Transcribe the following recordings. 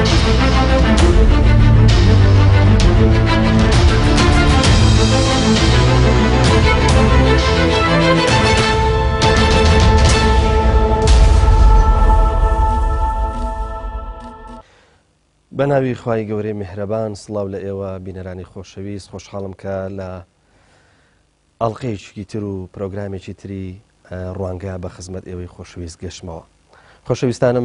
بەناوی خوای گەورەی میهرەبان سڵاو لە ئێوە بینەرانی خۆشەویست خۆشحاڵم کە لە ئەڵقەیەکی تر و پرۆگرامێکی تری ڕوانگە بە خزمەت ئێوەی خۆشەویست گەشتمەوە. خۆشەویستانم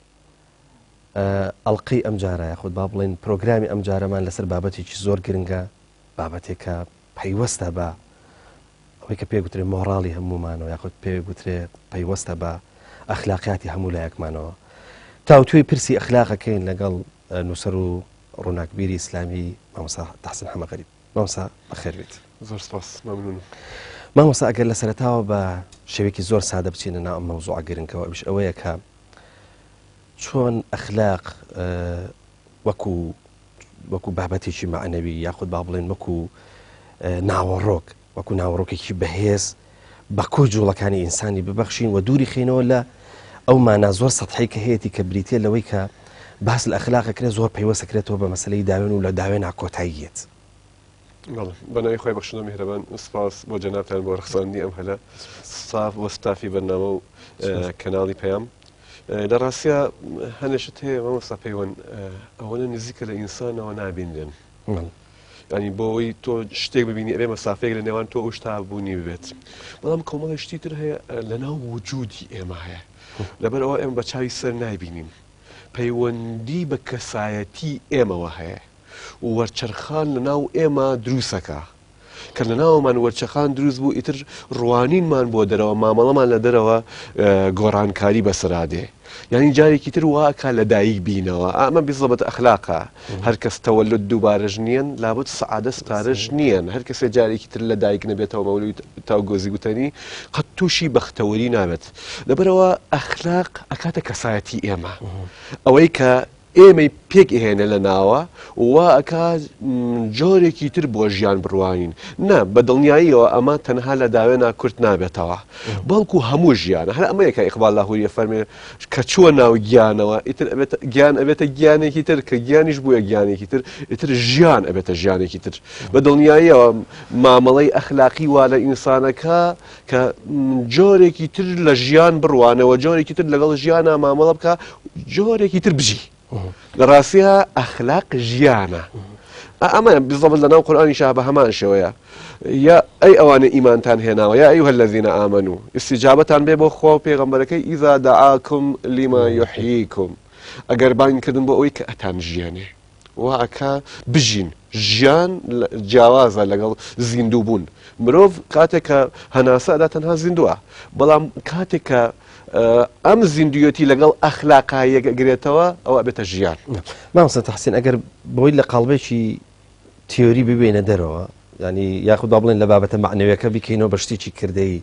ئەڵقەی ئەم جارە یاخود با بڵێن پرۆگرامی ئەم جارەمان لەسەر بابەتێکی زۆر گرنگە، بابەتێکە پەیوەستە بە ئەوەی کە پێگوترێ مۆڕاڵی هەمومانەوە یاخود پێگوترێ پەیوەستە بە ئەخلاقیاتی هەموو لایەکمانەوە. تاوتوێی پرسی ئەخلاقەکەین لەگەڵ نووسەر و ڕووناکبیری ئیسلامی مامۆستا تەحسین حەمەغەریب. مامۆستا بەخێر بێت. زۆر سپاس، مەمنونم. مامۆستا ئەگەر لە سەرەتاوە بە شێوەیەکی زۆر سادە بچینە ناو ئەم مەوزوعە گرنگەوە، ئەویش ئەوەیە کە چۆن ئەخلاق وەکو بابەتێکی معنەوی یاخود با بڵێن وەکو ناوەڕۆک وەکو ناوەڕۆکێکی بەهێز بە کۆی جوڵەکانی ئینسانی ببەخشین و دووری خینەوە لە ئەو مانە زۆر سەطحی کە هەیەی کە بریتێ لەوەی کە باس لە ئەخلاقەکرێت زۆر پەیوەستەکرێتەوە بە مەسلەی داوێن و لە داوێن کۆتاییەت. بەناوی خۆی بەخشنە میهرەبان، سپاس بۆ جەنابتان بۆ ڕخساندنی ئەم هەلە ساف وە ستافی بەرنامە و کەناڵی پەیام. لە ڕاستیە هەنێشت هەیە مامۆستا پەیوەند ئەوەنە نزیکە لە ئینسانەوە نابینرێن. ینی بۆ ئەوەی تۆ شتێک ببینی ئەبێ مەسافەیەک لە نێوان تۆ ئەو شتا بوونی ببێت. بەڵام کۆمەڵی شتی تر هەیە لەناو وجودی ئێمە هەیە، لەبەرەوە ئێمە بە چاوی سەر نایبینین. پەیوەندی بە کەسایەتی ئێمەوە هەیە و وەرچەرخان لە ناو ئێمە دروستەکە کە لە ناومان وەرچەخان دروست بوو ئیتر ڕوانینمان بۆ دەرەوە مامەڵەمان لە دەرەوە گۆڕانکاری بەسەرادێ. یعنی جارێکی تر واکە لە دایک بینەوە ئەمە بزەبەت ئەخلاقە. هەر کەس تەوەلد دووبارەژ نییەن لابد سەعادە ستارەژ نییەن. هەر کەسێ جارێکی تر لە دایک نەبێتەوە مەولوی تاوگۆزی گوتنی قەت تووشی بەختەوەری نابێت. لەبەرەوە ئەخلاق ئەکاتە کەسایەتی ئێمە، ئەوەی کە ئێمەی پێک هێنە لە ناوە وا ئەکا جۆرێکی تر بۆ ژیان بڕوانین. نە بە دڵنیاییەوە ئەمە تەنها لە داوێنا کورت نابێتەوە، بەڵکو هەموو ژیانە. هەر ئەمەیەکە ئیقبال لاهوریە فەرمێ کە چووە ناو گیانەوە ئیتر گیان ئەبێتە گیانێکی تر کە گیانیش بووە گیانێکی تر ئیتر ژیان ئەبێتە ژیانێکی تر. بە دڵنیاییەوە مامەڵەی ئەخلاقی وا لە ئینسانەکە کە جۆرێکی تر لە ژیان بڕوانەوە، جۆرێکی تر لەگەڵ ژیانە مامەڵە بکە، جۆرێکی تر بژی. لە ڕاستیە ئەخلاق ژیانە. ئەمە بزەبت لە ناو قورئانیشا بە هەمان شێوەیە. یا ئەی ئەوانە ئیمانتان هێناوە یا ئەیها الذین ئامنوا ئیستیجابەتان بێ بۆ خوا و پێغەمبەرەکەی ئیذا دعاکم لما یحییکم، ئەگەر بانگکردن بۆ ئەوەی کە ئەتان ژیانێ وا ئەکا بژین. ژیان جیاوازە لەگەڵ زیندوو بوون. مرۆڤ کاتێک کە هەناسە ئەدا تەنها زیندووە، بەڵام کاتێک کە ئەم زیندویەتی لەگەڵ ئەخلاقاییەک ئەگرێتەوە ئەوە بێتە ژیان. مامۆستا تەحسین ئەگەر بۆی لە قاڵبێکی تیۆری ببێنە دەرەوە، ینی یاخود با بڵێن لە بابەتە معنەویەکە بیکەینەوە بە شتێکی کردەی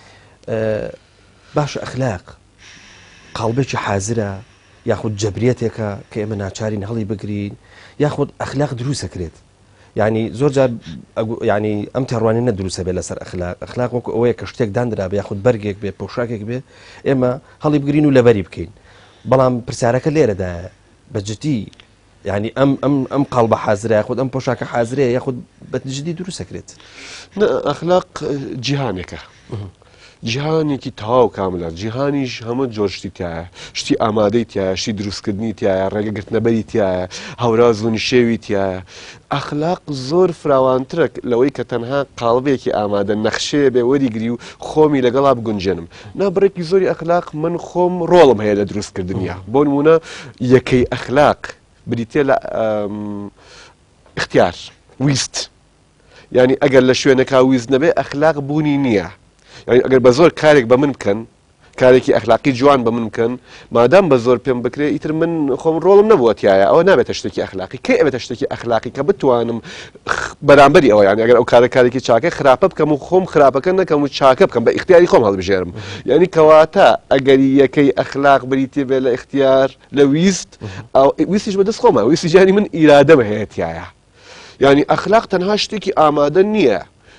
باش ئەخلاق قاڵبێکی حازرە یاخود جەبریەتێکە کە ئێمە ناچارین هەڵی بگرین یاخود ئەخلاق دروستەکرێت. ینی زۆر جار ینی ئەم تێڕوانی نەدروستە بێت لەسەر ئەخلاق. ئەخلاق وەکو ئەوەیە کە شتێک دانرا بێ یاخود بەرگێک بێ پۆشاکێک بێ ئێمە هەڵی بگرین و لەبەری بکەین. بەڵام پرسیارەکە لێرەدا بەجددی ینی ئەم قاڵبە حازرە یاخود ئەم پۆشاکە حازرەیە یاخود بەجددی دروستەکرێت. ئەخلاق جیهانێکە، جیهانێکی تەواو کاملە، جیهانیش هەموو جۆر شتی تایە، شتی ئامادەی تایە، شتی دروستکردنی تایە، ڕێگەگرتنەبەری تایە، هەوراز و نشێوی تایە. ئەخلاق زۆر فراوانترە لەوەی کە تەنها قاڵبێکی ئامادە نەخشەیە بێ وەریگری و خۆمی لەگەڵا بگونجێنم. نابڕێکی زۆری ئەخلاق من خۆم ڕۆڵم هەیە لە دروستکردنیە. بۆ نمونە یەکەی ئەخلاق بریتێ لە اختیار ویست. یعنی ئەگەر لە شوێنەکە ویست نەبێ ئەخلاق بوونی نییە. یعنی ئەگەر بە زۆر کارێک بە من بکەن، کارێکی ئەخلاقی جوان بە من بکەن، مادام بە زۆر پێم بکرێ ئیتر من خۆم ڕۆڵم نەبووە تایە، ئەوە نابێتە شتێکی ئەخلاقی. کەی ئەبێتە شتێکی ئەخلاقی کە بتوانم بەرامبەری ئەوە، یعنی ئەگەر ئەو کارێکی چاکە خراپە بکەم و خۆم خراپەکە نەکەم و چاکە بکەم بە اختیاری خۆم هەڵبژێرم. یعنی کەواتە ئەگەری یەکەی ئەخلاق بریتێ بێ لە اختیار لە ویست، ویستیش بەدەست خۆمە، ویستی جانی من ئیرادەمە هەیە تایە. یعنی ئەخلاق تەنها شتێکی ئامادە نییە،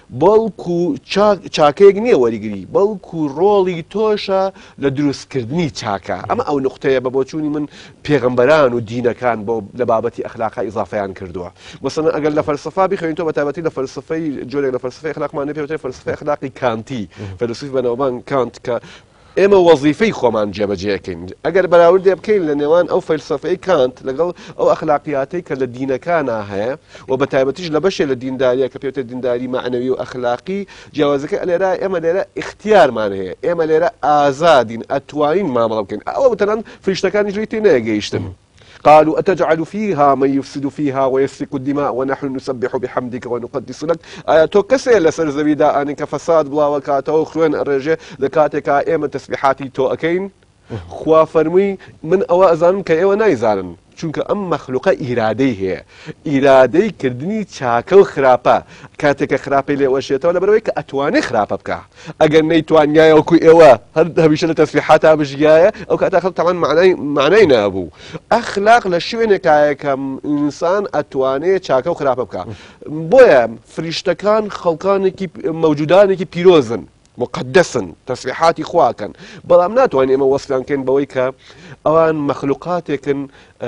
بەڵکو چاکەیەک نییە وەریگری بەڵکو ڕۆڵی تۆشە لە دروستکردنی چاکە ئەمە ئەو نقطەیە بە بۆچوونی من پێغەمبەران و دینەکان بۆ لە بابەتی ئەخلاقا ئیزافەیان کردووە مەسەڵەن ئەگەر لە فەلسەفا بخوێنیتەوە بە تایبەتی لە فەلسەفەی جۆرێک لە فەلسەفەی ئەخلاقمان پێوترێت فەلسەفەی ئەخلاقی کانتی فەیلسوف بەناوبان کانت کە ئێمە وەزیفەی خۆمان جێبەجێەکەین ئەگەر بەراوردێ بکەین لە نێوان ئەو فەلسەفەی کانت لەگەڵ ئەو ئەخلاقیاتەی کە لە دینەکانە هەیە و بە تایبەتیش لە بەشێ لە دینداریە کە پێوتە دینداری معنەوی و ئەخلاقی جیاوازەکە لێرە ئێمە لێرە اختیارمان هەیە ئێمە لێرە ئازادین ئەتوانین مامەڵە بکەین ئەوە تەنان فریشتەکانی ژووی تێ نەگەیشتن قالوا أتجعل فيها من يفسد فيها ويسفك الدماء ونحن نسبح بحمدك ونقدس لك تو كسي لسر زويدا أنك فساد بلا وكاتو خوين الرجاء لكاتك إيمة تسبيحاتي تو أكين خوا فرمي من أوازان كأيوة نايزان چونکە ئەم مەخلوقە ئیرادەی هەیە ئیرادەی کردنی چاکە و خراپە کاتێکە خراپەی لێوەشێتەوە لەبەرەوەی کە ئەتوانێ خراپە بکە ئەگەر نەیتوانایە وەکو ئێوە هەر هەمیشە لە تەسبیحاتا بژیایە ئەو کاتە خەڵک تەمان معنای نابوو ئەخلاق لە شوێنێکایە کە ئینسان ئەتوانێت چاکە و خراپە بکە بۆیە فریشتەکان خەڵکانێکی مەوجودانێکی پیرۆزن مقدسن تسبيحاتي خواكن بلام ناتواني اما وصفان كان بويكا اوان مخلوقاتكن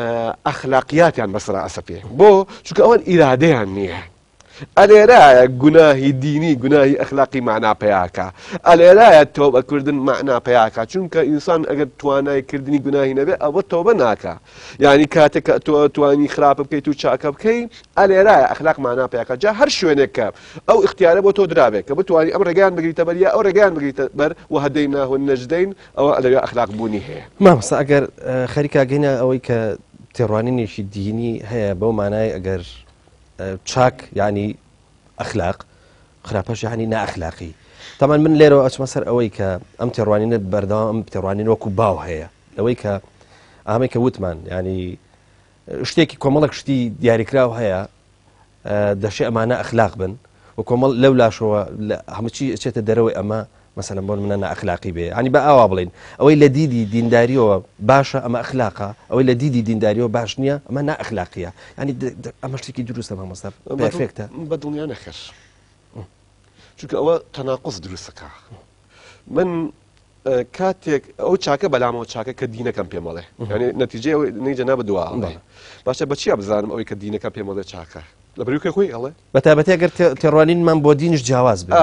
اخلاقيات يعني بس راسفيه بو شو اوان اراديان نيه الێرایە گوناهی دینی گوناهی ئەخلاقی معنا پێیاکە ئەلێرایە تۆبە کردن معنا پێیاکە چونکە ئینسان ئەگەر توانایکردنی گوناهی نەبێ ئەوە تۆبە ناکە یعنی کاتێک تۆ توانی خراپە بکەیت و چاکە بکەیت ئەلێرایە ئەخلاق معنا پێیاکە جا هەر شوێنێکە ئەو اختیارە بۆ تۆ درابێت کە بتوانی ئەم ڕێگەیان بگریتە بەر یا ئەو ڕێگەیان بگریتە بەر و هەدەیناه النەجدەین ئەوە ئەلێرە ئەخلاق بوونی هەیە مامۆستا ئەگەر خەریکا گەینە ئەوەی کە تێڕوانینێکی دینی هەیە بەو مانای ئەگەر چاک يعني أخلاق خراپەش يعني نائخلاقي طبعا من لێرەوە ئەچمە سەر ئەوەی کە ئەم تێڕوانینە بەردەوام ئەم تێڕوانین وەکو باو هەیە ئەوەی کە ئامەی کە وتمان يعني شتێکی کۆمەڵێک شتی دیاریکراو هەیە دەشێ ئەمانە ئەخلاق بن و کۆمەڵ لەو لاشەوە هەمووچی ئەچێتە دەرەوەی ئەمە مثلا بۆن منە نائخلاقی بێ ینی بە ئاوا بڵین ئەوەی لە دیدی دینداریەوە باشە ئەمە ئەخلاقە ئەوەی لە دیدی دینداریەوە باش نییە ئەمە نائخلاقیە ینی ئەمە شتێکی دروستە مامۆستا پێرفێکتە بەدڵنیا نەخێش چونکە ئەوە تەناقض دروستەکە من کاتێک ئەو چاکە بەلامەوە چاکە کە دینەکەم پێمەڵێ ینی نەتیجەی نەیجەنا بەدووە باشە بەچی بزانم ئەوەی کە دینەکە پێمەڵێ چاکە لە بەریوکە خۆی ئەڵێ بەتابەتی ئەگەر تێڕوانینمان بۆ دینش جیاواز بێ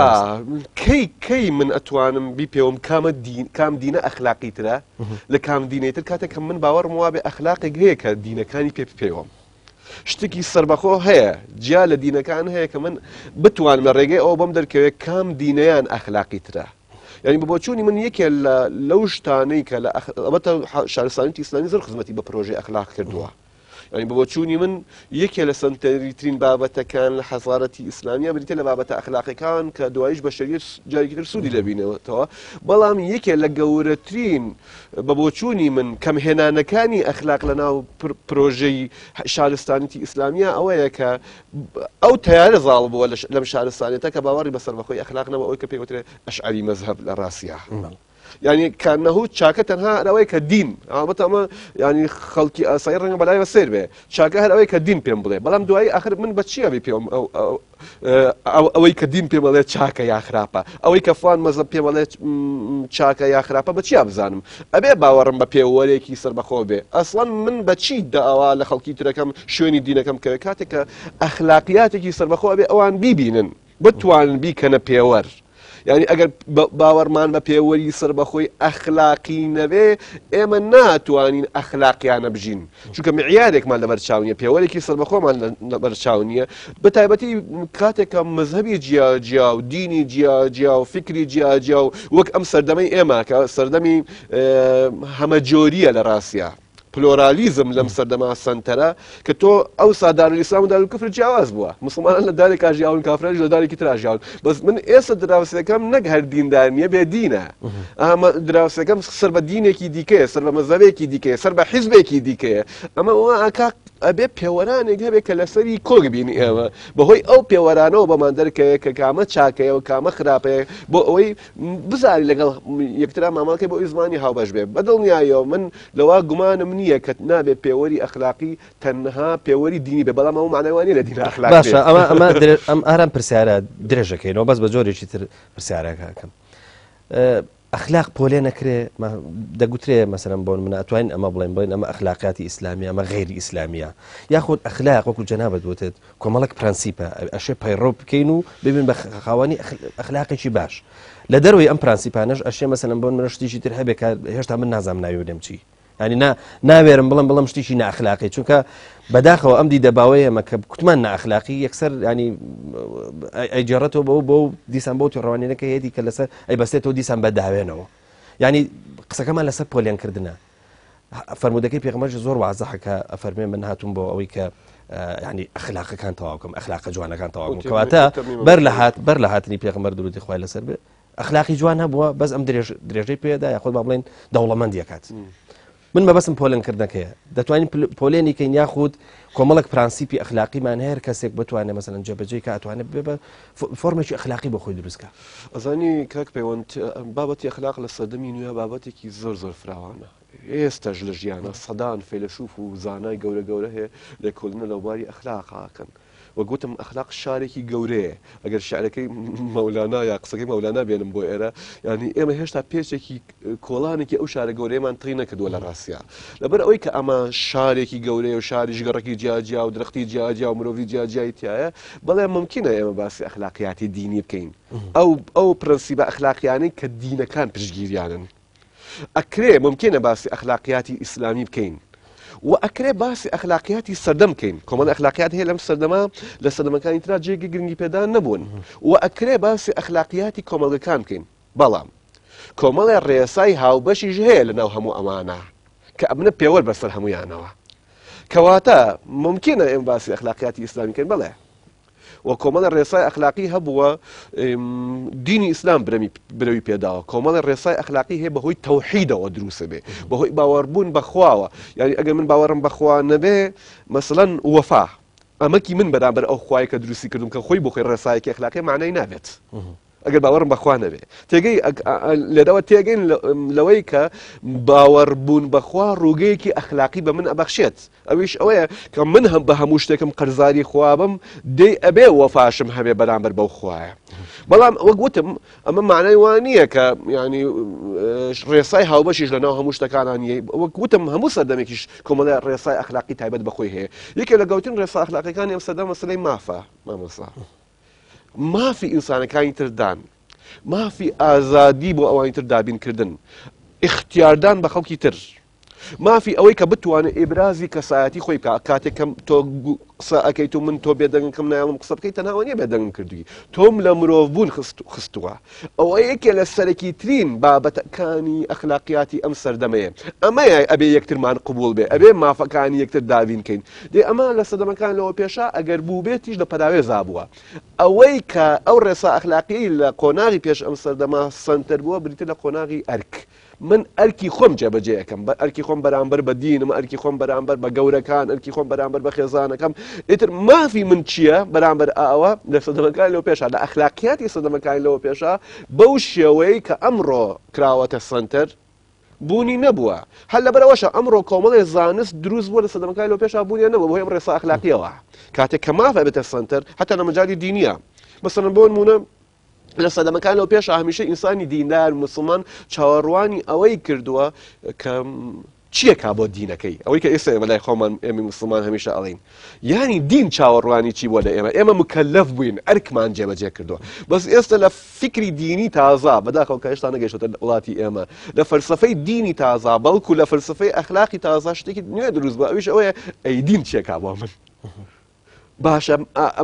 کەی من ئەتوانم بیپێوم کام دینە ئەخلاقی ترە لە کام دینێتر کاتێک کە من باوەڕم وا بێ ئەخلاقێک هەیە کە دینەکانی پێوەم شتێکی سربەخۆ هەیە جیا لە دینەکان هەیە کە من بتوانم لە ڕێگەی ئەو بەم دەرکەوێت کام دینەیان ئەخلاقی ترە يعني ببوچوني من يكي لوش تاني كلا شارستانية إسلامية زر خدمتي ببروجي أخلاق كردوها يعني ببوچوني من يكي لسنتريترين بابتا كان لحضارة إسلامية بريتي لبابتا أخلاقي كان كدوايش بشرية جاري كتر سودي لبينه توا بلام يكي لقورترين ببوچوني من كم هنا نكاني أخلاق لنا بروجي شارستانية إسلامية أو يكا أو تيار ظالب ولا لم شارستانية كباوري بسر بخوي أخلاقنا وأوي كبيوتري أشعري مذهب للراسية يعني كأنه شاكة تنها روايك الدين أما يعني خلقي صير رنگ بلاي بسير به شاكة روايك الدين بيم بله بلام دواي آخر من بتشيا بيم أو الدين بيم بله شاكة يا خرابة أو كفان مذهب بيم بله شاكة يا خرابة بتشيا بزانم أبي باورم ببيوري كي صر بخوبه أصلا من بتشي دعوة لخلقي تركم شوني دينكم كاتك أخلاقياتك صر بخوبه أوان بيبينن بتوان بيكنا بيور يعني اگر باورمان بە پێوەری سەر بەخۆی ئەخلاقی نەبێ ئێمە ناتوانین ئەخلاقیانە بژین چونکە معیارێکمان لە بەرچاونیە پێوەرێکی سەر بەخۆمان لە بەرچاونیە بە تایبەتی کاتێکە مەذهبی جیاجیا و دینی جیاجیا و فکری جیاجیا و وەک ئەم سەردەمەی ئێمە کە سەردەمی هەمەجۆریە لە ڕاستیە پلۆرالیزم لەم سەردەما سنتەرە کە تۆ ئەو سادارئیسلام و دارولکفر جیاواز بووە مسلمانان لە دارێکا ژیاون کافرانیش لە دارێکی ترا ژیاون بەس من ئێستا دراوسەکەم نەک هەر دیندار نییە بێ دینە ئەمە دراوسەکەم سەر بە دینێکی دیکەیە سەر بە مەذهبێکی دیکەیە سەر بە حیزبێکی دیکەیە ئەمە ئەکا ئەبێ پێوەرانێک هەبێت کە لەسەری کۆگ بینی ئێمە بەهۆی ئەو پێوەرانەوە بەمان دەرکەیە کە کامە چاکەیە و کامە خراپەیە بۆ ئەوەی بزاری لەگەڵ یەکترا مامەڵکەی بۆ ئەوی زمانی هاوبەش بێ بەدڵنیایەوە من لەوا گومانم نییە کە نابێت پێوەری ئەخلاقی تەنها پێوەری دینی بێ بەڵام ئەو معنەوانی لە دین ئەخلاق باشە ئەم ئارام پرسیارە درێژەکەینەوە بەس بە جۆرێکی تر پرسیارەکەکەم ئەخلاق پۆلێ نەکرێ دەگوترێ مەسەرم بۆن منە ئەتوانین ئەمە بڵێن ئەمە ئەخلاقیاتی ئیسلامیە ئەمە غێری ئیسلامیە یاخود ئەخلاق وەکو جەنابەت وتت کۆمەڵک پرەنسیپە ئەشێ پەیڕۆ بکەین و ببین بە خاوەنی ئەخلاقێکی باش لە دەروی ئەم پرەنسیپانەش ئەشێ مەسەرم بۆن منە شتێکی تر هەبێت کە هێشتا من نازانم ناوی لێم چی ینی ناوێرم بڵم شتێکی نەئەخلاقی چونکە بەداخەوە ئەم دیدەباوەیە ئەمە کە کوتمان نەئەخلاقی یەکسەر ینی ئەیجێڕێتەوە بۆ دیسان بۆ تێڕەوانینەکە هەیەی کە لەسەر ئەی بەستێتەوە دیسان بەداوێنەوە ینی قسەکەمان لەسەر پۆلیانکردنە فەرمودەکەی پێغەمبەر زۆر وازەحەکە ئەفەرمێ من هاتووم بۆ ئەوەی کە ینی ئەخلاقەکان تەواو بکەم ئەخلاقە جوانەکان تەواو بکەم کەواتە بەر لە هاتنی پێغەمبەر درودی خوای لەسەر بێ ئەخلاقی جوان هەبووە بەس ئەم درێژەی پێدا یاخۆ با بڵێن دەوڵەمەندی ئەکات من مەبەستم پۆلێنکردنەکەیە دەتوانین پۆلێنی کەین یاخود کۆمەڵک پرانسیپی ئەخلاقیمان هەیە کەسێک بتوانێت مەسەلەن جێبەجێ کە ئەتوانێت بێ بە فۆرمێکی ئەخلاقی بۆ خۆی دروستکە ئەزانی کاک پەیوەند بابەتی ئەخلاق لە سەردەمی نوێ بابەتێکی زۆر فراوانە ئێستاش لە ژیانە سەدان فەیلسوف و زانای گەورە هەیە لێکۆڵینە لەوباری ئەخلاقاکەن وەگوتم ئەخلاق شارێکی گەورەیە ئەگەر شعرەکەی مەولانا یا قسەکەی مەولانا بێنم بۆ ئێرە ینی ئێمە هێشتا پێچێکی کۆڵانێکی ئەو شارە گەورەیەمان تڕی نەکردووە لە ڕاستیا لەبەر ئەوەی کە ئەمە شارێکی گەورەیە و شاری ژگەڕێکی جیاجیا و درەختی جیاجیا و مرۆڤی جیاجیای تایە بەڵێ ممکنە ئێمە باسی ئەخلاقیاتی دینی بکەین ئەو پرەنسیبە ئەخلاقیانەی کە دینەکان پشتگیریانن ئەکرێ ممکنە باسی ئەخلاقیاتی ئیسلامی بکەین و ئەکرێ باسی ئەخلاقیاتی سەردەم بکەین کۆمەڵ ئەخلاقیات هەیە لەم سەردەما لە سەردەمەکانی ترا جێگی گرنگی پێدا نەبوون و ئەکرێ باسی ئەخلاقیاتی کۆمەڵگەکان بکەین بەڵام کۆمەڵی ڕێسای هاوبەشیش هەیە لەناو هەموو ئەمانە کە ئەبنە پێوەر بەسەر هەمویانەوە کەواتە ممکنە ئێمە باسی ئەخلاقیاتی ئیسلامی بکەین بەڵێ و کۆمەڵە ڕێسای ئەخلاقی هەبووە دینی ئیسلام برەوی پێداوە کۆمەڵە ڕێسای ئەخلاقی هەیە بەهۆی تەوحیدەوە دروستە بێ بەهۆی باوەڕبوون بەخواوە یعنی ئەگەر من باوەڕم بەخوا نەبێ مەسەڵەن وەفا ئەمەکی من بەرامبەر ئەو خوای کە دروستی کردم کە خۆی بۆ خۆی ڕێسایەکی ئەخلاقی معنای نابێت ئەگەر باوەڕم بەخوا نەبێ تێگەی لێرەوە تێگەین لەوەی کە باوەڕبوون بەخوا ڕووگەیەکی ئەخلاقی بە من ئەبەخشێت ئەویش ئەوەیە کە من هەم بە هەموو شتێکم قەرزاری خوابم دەی ئەبێ وەفاشم هەبێ بەرامبەر بەو خوایە بەڵام وەک گوتم ئەمە معنای وان نییە کە ینی ڕێسای هاوبەشیش لەناو هەموو شتەکانانیە وەک گوتم هەموو سەردەمێکیش کۆمەڵە ڕێسای ئەخلاقی تایبەت بەخۆی هەیە یەکێک لە گەورەترین ڕێسای ئەخلاقیەکانی ئەم سەردەم مەسەلەی مافە مامۆستا مافی ئینسانەکانی تردان مافی ئازادی بۆ ئەوانی تر دابینکردن اختیاردان بە خەڵکی تر مافی ئەوەی کە بتوانێت ئێبرازی کەسایەتی خۆی بکە کاتێکم تۆ قسە ئەەکەیت و من تۆ بێدەنگکەم نایڵم قسە بکەیت تەناوە بێدەنگم کردووی تۆم لە مرۆڤبوون خستووە ئەوە یەکێ لە سەرەکی ترین بابەتەکانی ئەخلاقیاتی ئەم سەردەمەیە ئەمەیە ئەبێ یەکترمان قبول بێ ئەبێ مافەکانی یەکتر داوینکەین دێ ئەمە لە سەردەمەکان لەوە پێشا ئەگەر بوو بێتیش لە پەراوێزا بووە ئەوەی کە ئەو ڕێسا ئەخلاقی لە قۆناغی پێش ئەم سەردەما سنتەر بووە بریتە لە قۆناغی ئەرک من ئەرکی خۆم جێبەجێ ئەەکەم بە ئەرکی خۆم بەرامبەر بە دینم ئەرکی خۆم بەرامبەر بە گەورەکان ئەرکی خۆم بەرامبەر بە خێزانەکەم ئیتر مافی من چییە بەرامبەر ئاوە لە سەردەمەکانی لەوە پێشا لە ئەخلاقیاتی سەردەمەکانی لەوە پێشا بەو شێوەیە کە ئەمڕۆ کراوەتە سنتەر بوونی نەبووە هەر لەبەرەوەشە ئەمڕۆ کۆمەڵی زانست دروست بووە لە سەردەمەکانی لەوە پێشا بوونیە نەبووە بۆ هێم ڕێسا ئەخلاقیەوە کاتێک کە مافە بێتە سنتەر هەتا لە مەجالی دینیە مەسەڵەن بۆ نمونە لە سەردەمەکان لەو پێش هەمیشە ئینسانی دیندار مسلمان چاوەڕوانی ئەوەی کردووە کە چیەکا بۆ دینەکەی ئەوەی کە ئێستا بەلای خۆمان ئێمە مسلمان هەمیشە ئەڵین یانی دین چاوەڕوانی چی بۆ لە ئێمە مکەلەف بووین ئەرکمان جێبەجێ کردووە بەس ئێستا لە فکری دینی تازا بەداخەوە کە هێشتا نەگەیشتە وڵاتی ئێمە لە فەلسەفەی دینی تازا بەڵکو لە فەلسەفەی ئەخلاقی تازا شتێکی نوێ دروست بووە ئەویش ئەوەیە ئەی دین چیەکا بۆ من باشە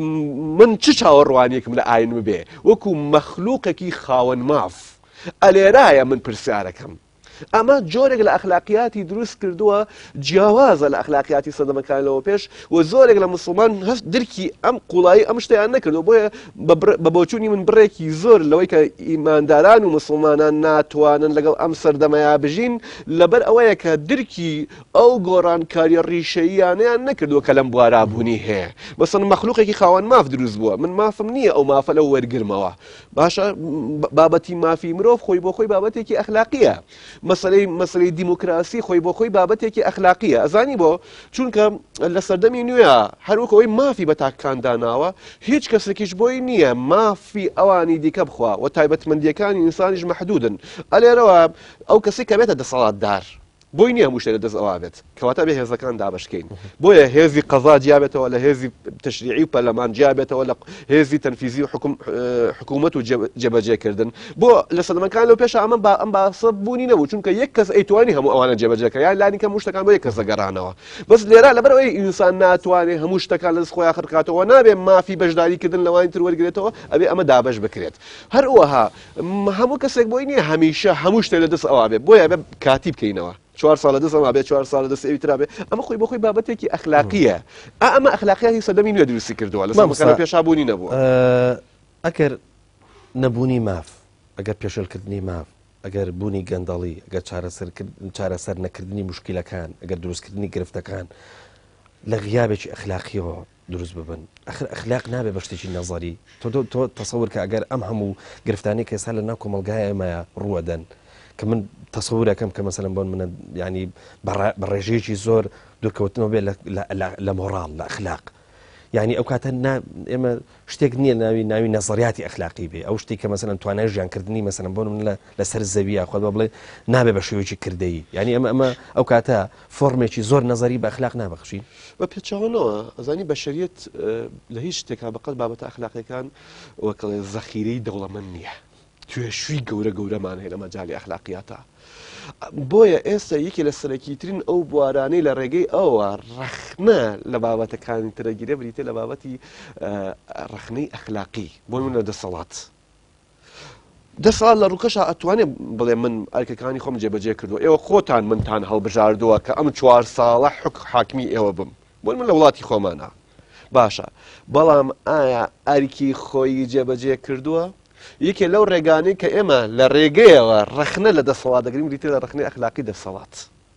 من چ چاوەڕوانیەکم لە ئاین بێ وەکو مەخلووقێکی خاوەن ماف ئەلێرایە من پرسیارەکەم ئەمە جۆرێک لە ئەخلاقیاتی دروست کردووە جیاوازە لە ئەخلاقیاتی سەردەمەکانەوە پێش و زۆرێک لە مسلمان هەست درکی ئەم قوڵایی ئەم شتیان نەکردو بۆیە بە بۆچوونی من بڕێکی زۆر لەوەی کە ئیمانداران و مسلمانان ناتوانن لەگەڵ ئەم سەردەمەیە بژین لەبەر ئەوەیە کە درکی ئەو گۆڕانکاری ڕیشەییانیان نەکردووە کە لەم بوارابوونی هەیە بەسەن مەخلوقێکی خاوەن ماف دروست بووە من مافم نییە ئەو مافە لەو وەرگرمەوە باشە بابەتی مافی مرۆڤ خۆی بۆ خۆی بابەتێکی ئەخلاقیە مەسلەی دیموکراسی خۆی بۆ خۆی بابەتێکی ئەخلاقیە ئەزانی بۆ چونکە لە سەردەمی نوێە هەروەکەوەی مافی بە تاکانداناوە هیچ کەسێکیش بۆی نییە مافی ئەوانی دیکە بخوا و تایبەتمەندیەکانی ئینسانیش مەحدودن ئەلێرەوە ئەو کەسی کە بێتە دەسەڵاتدار بۆی نییە هەموو شتێک لە دەستەوە بێت کەواتە بێ هێزەکان دابشکەین بۆیە هێزی قەزا جیابێتەوە لە هێزی تەشریعی و پەرلەمان جیابێتەوە لە هێزی تەنفیزی و حکوومەت و جێبەجێکردن بۆ لە سەردەمەکان لەو پێش ئەمە ئەم باسە بوونی نەبوو چونکە یەک کەس ئەیتوانی هەموو ئەوانە جێبەجێکە یان لانی کە هەموو شتەکان بۆ یەک کەس دەگەڕانەوە بەس لێرە لەبەرەوەی ئینسان ناتوانێت هەموو شتەکان لە دەست خۆیان خڕکاتەوە نابێ مافی بەشداریکردن لەوانی تر وەرگێتەوە ئەبێ ئەمە دابش بکرێت هەروەها هەموو کەسێک بۆی نییە هەمیشە هەموو شتێک لە دەست ئەوە بێ بۆیە بێ کاتی بکەینەوە 4 ساڵ لە دەستەوە بێت 4 ساڵ لە دەست ئەوی ترابێ ئەمە خۆی بۆ خۆی بابەتێکی ئەخلاقیە ئەمە ئەخلاقیاتی سەردەمی نوێ دروستی کردووە لە سەردەمەکان پێشابوونی نەبووە ئەگەر نەبوونی ماف ئەگەر پێشەلکردنی ماف ئەگەر بوونی گەندەڵی ئەگەر چارەسەر نەکردنی مشکلەکان ئەگەر دروستکردنی گرفتەکان لە غیابێکی ئەخلاقیەوە دروست ببن ئەخلاق نابێ بە شتێکی نەزەری تۆ تەسەور کە ئەگەر ئەم هەموو گرفتانی کە ئێستا لە ناو کۆمەلگای ئێمەیە ڕوەدەن کە من تەسەورەکەم کە مەسەلەن بۆن منە ینی بە ڕێژەیەکی زۆر دوورکەوتنەوە بێ لە مۆڕاڵ لە ئەخلاق یعنی ئەو کاتە ئێمە شتێک نییە ناوی نەزەریاتی ئەخلاقی بێ ئەو شتێک کە مەسەلەن توانای ژیانکردنی مەسەلەن بۆن من لەسەر زەویە خۆ بڵێ نابێ بە شێوەیەکی کردەیی یعنی ئەمە ئەو کاتە فۆرمێکی زۆر نەزەری بە ئەخلاق نابەخشین بە پێچەوەنەوە ئەزانی بەشەریەت لە هیچ شتێکا بەقەت بابەتە ئەخلاقیەکان وەکڵێ زەخیرەی دەوڵەمەند نییە توێشووی گەورەمان هەیە لە مەجاڵی ئەخلاقیاتە بۆیە ئێستا یەکی لە سەرەکیترین ئەو بوارانەی لە ڕێگەی ئەوە ڕەخنە لە بابەتەکانی ترەگیرە بریتە لە بابەتی ڕەخنەی ئەخلاقی بۆی من لە دەسەڵات لە ڕووکەشە ئەتوانێت بڵێ من ئەرکەکانی خۆم جێبەجێ کردو ئێوە خۆتان منتان هەڵبژاردووە کە ئەم 4 ساڵە حاکمی ئێوە بم بۆ من لە وڵاتی خۆمانە باشە بەڵام ئایا ئەرکی خۆی جێبەجێ کردووە یەکێ لەو ڕێگانەی کە ئێمە لە ڕێگەیەوە ڕەخنە لە دەسەڵات دەگرین بریتە لە ڕەخنەی ئەخلاقی دەسەڵات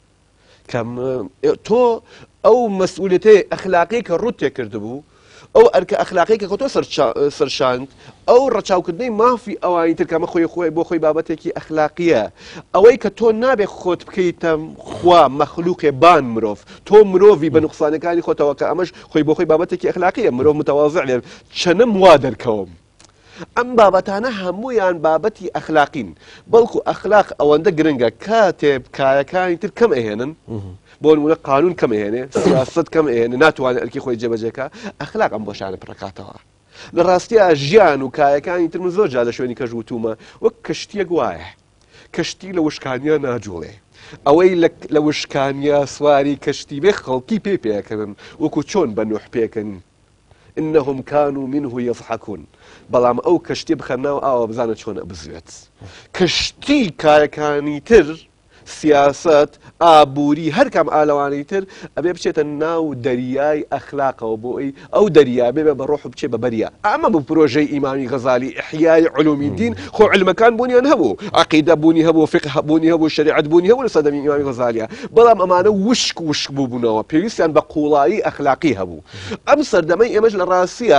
کە تۆ ئەو مەسئولیەتەی ئەخلاقی کە ڕوت تێکرد بوو ئەو ئەرکە ئەخلاقی کە تۆ سەرشاند ئەو ڕەچاوکردنەی مافی ئەوانی تر کەمە خۆی بۆ خۆی بابەتێکی ئەخلاقیە ئەوەی کە تۆ نابێت خۆت بکەیتە خوا مەخلوقێ بان مرۆڤ تۆ مرۆڤی بە نوقسانەکانی خۆتەوە کە ئەمەش خۆی بۆ خۆی بابەتێکی ئەخلاقیە مرۆڤ متەواضع لێ چەنەم وا دەرکەوم ئەم بابەتانە هەموویان بابەتی ئەخلاقین بەڵکو ئەخلاق ئەوەندە گرنگە کاتێ بکایەکانی تر کەم ئەهێنن بۆ نمونە قانون کەم ئەهێنێ سیاست کەم ئەهێنێ ناتوانێت ئەرکی خۆی جێبەجێکە ئەخلاق ئەم بۆشانە پڕکاتەوە لە ڕاستیە ژیان و کایەکانی تر من زۆر جا لە شوێنی کە ژووتومە وەک کەشتیەک وایە کەشتی لە وشکانیا ناجوڵێ ئەوەی لە وشکانیا سواری کەشتی بێ خەڵکی پێکردن وەکو چۆن بە نوح پێکەن إنهم كانوا منه يضحكون بەڵام ئەو کەشتی بخەناو ئاوە بزانە چۆن بزوێت کەشتی کارەکانی تر سیاست ئابووری هەر کام ئالەوانی تر ئەبێ بچێتە ناو دەریای ئەخلاقەوە بۆ ئەو دەریا بێ بە ڕۆح بچێ بە بەریا ئەمە بوو پرۆژەی ئیمامی غەزالی ئیحیای علومی دین خۆ علمەکان بوونیان هەبوو عەقیدە بوونی هەبوو فقه بوونی هەبوو شریعەت بوونی هەبوو لە سەردەمی ئیمامی غەزالیە بەڵام ئەمانە وشک بووبوونەوە پێویستیان بە قوڵایی ئەخلاقی هەبوو ئەم سەردەمەی ئێمەش لە ڕاستیە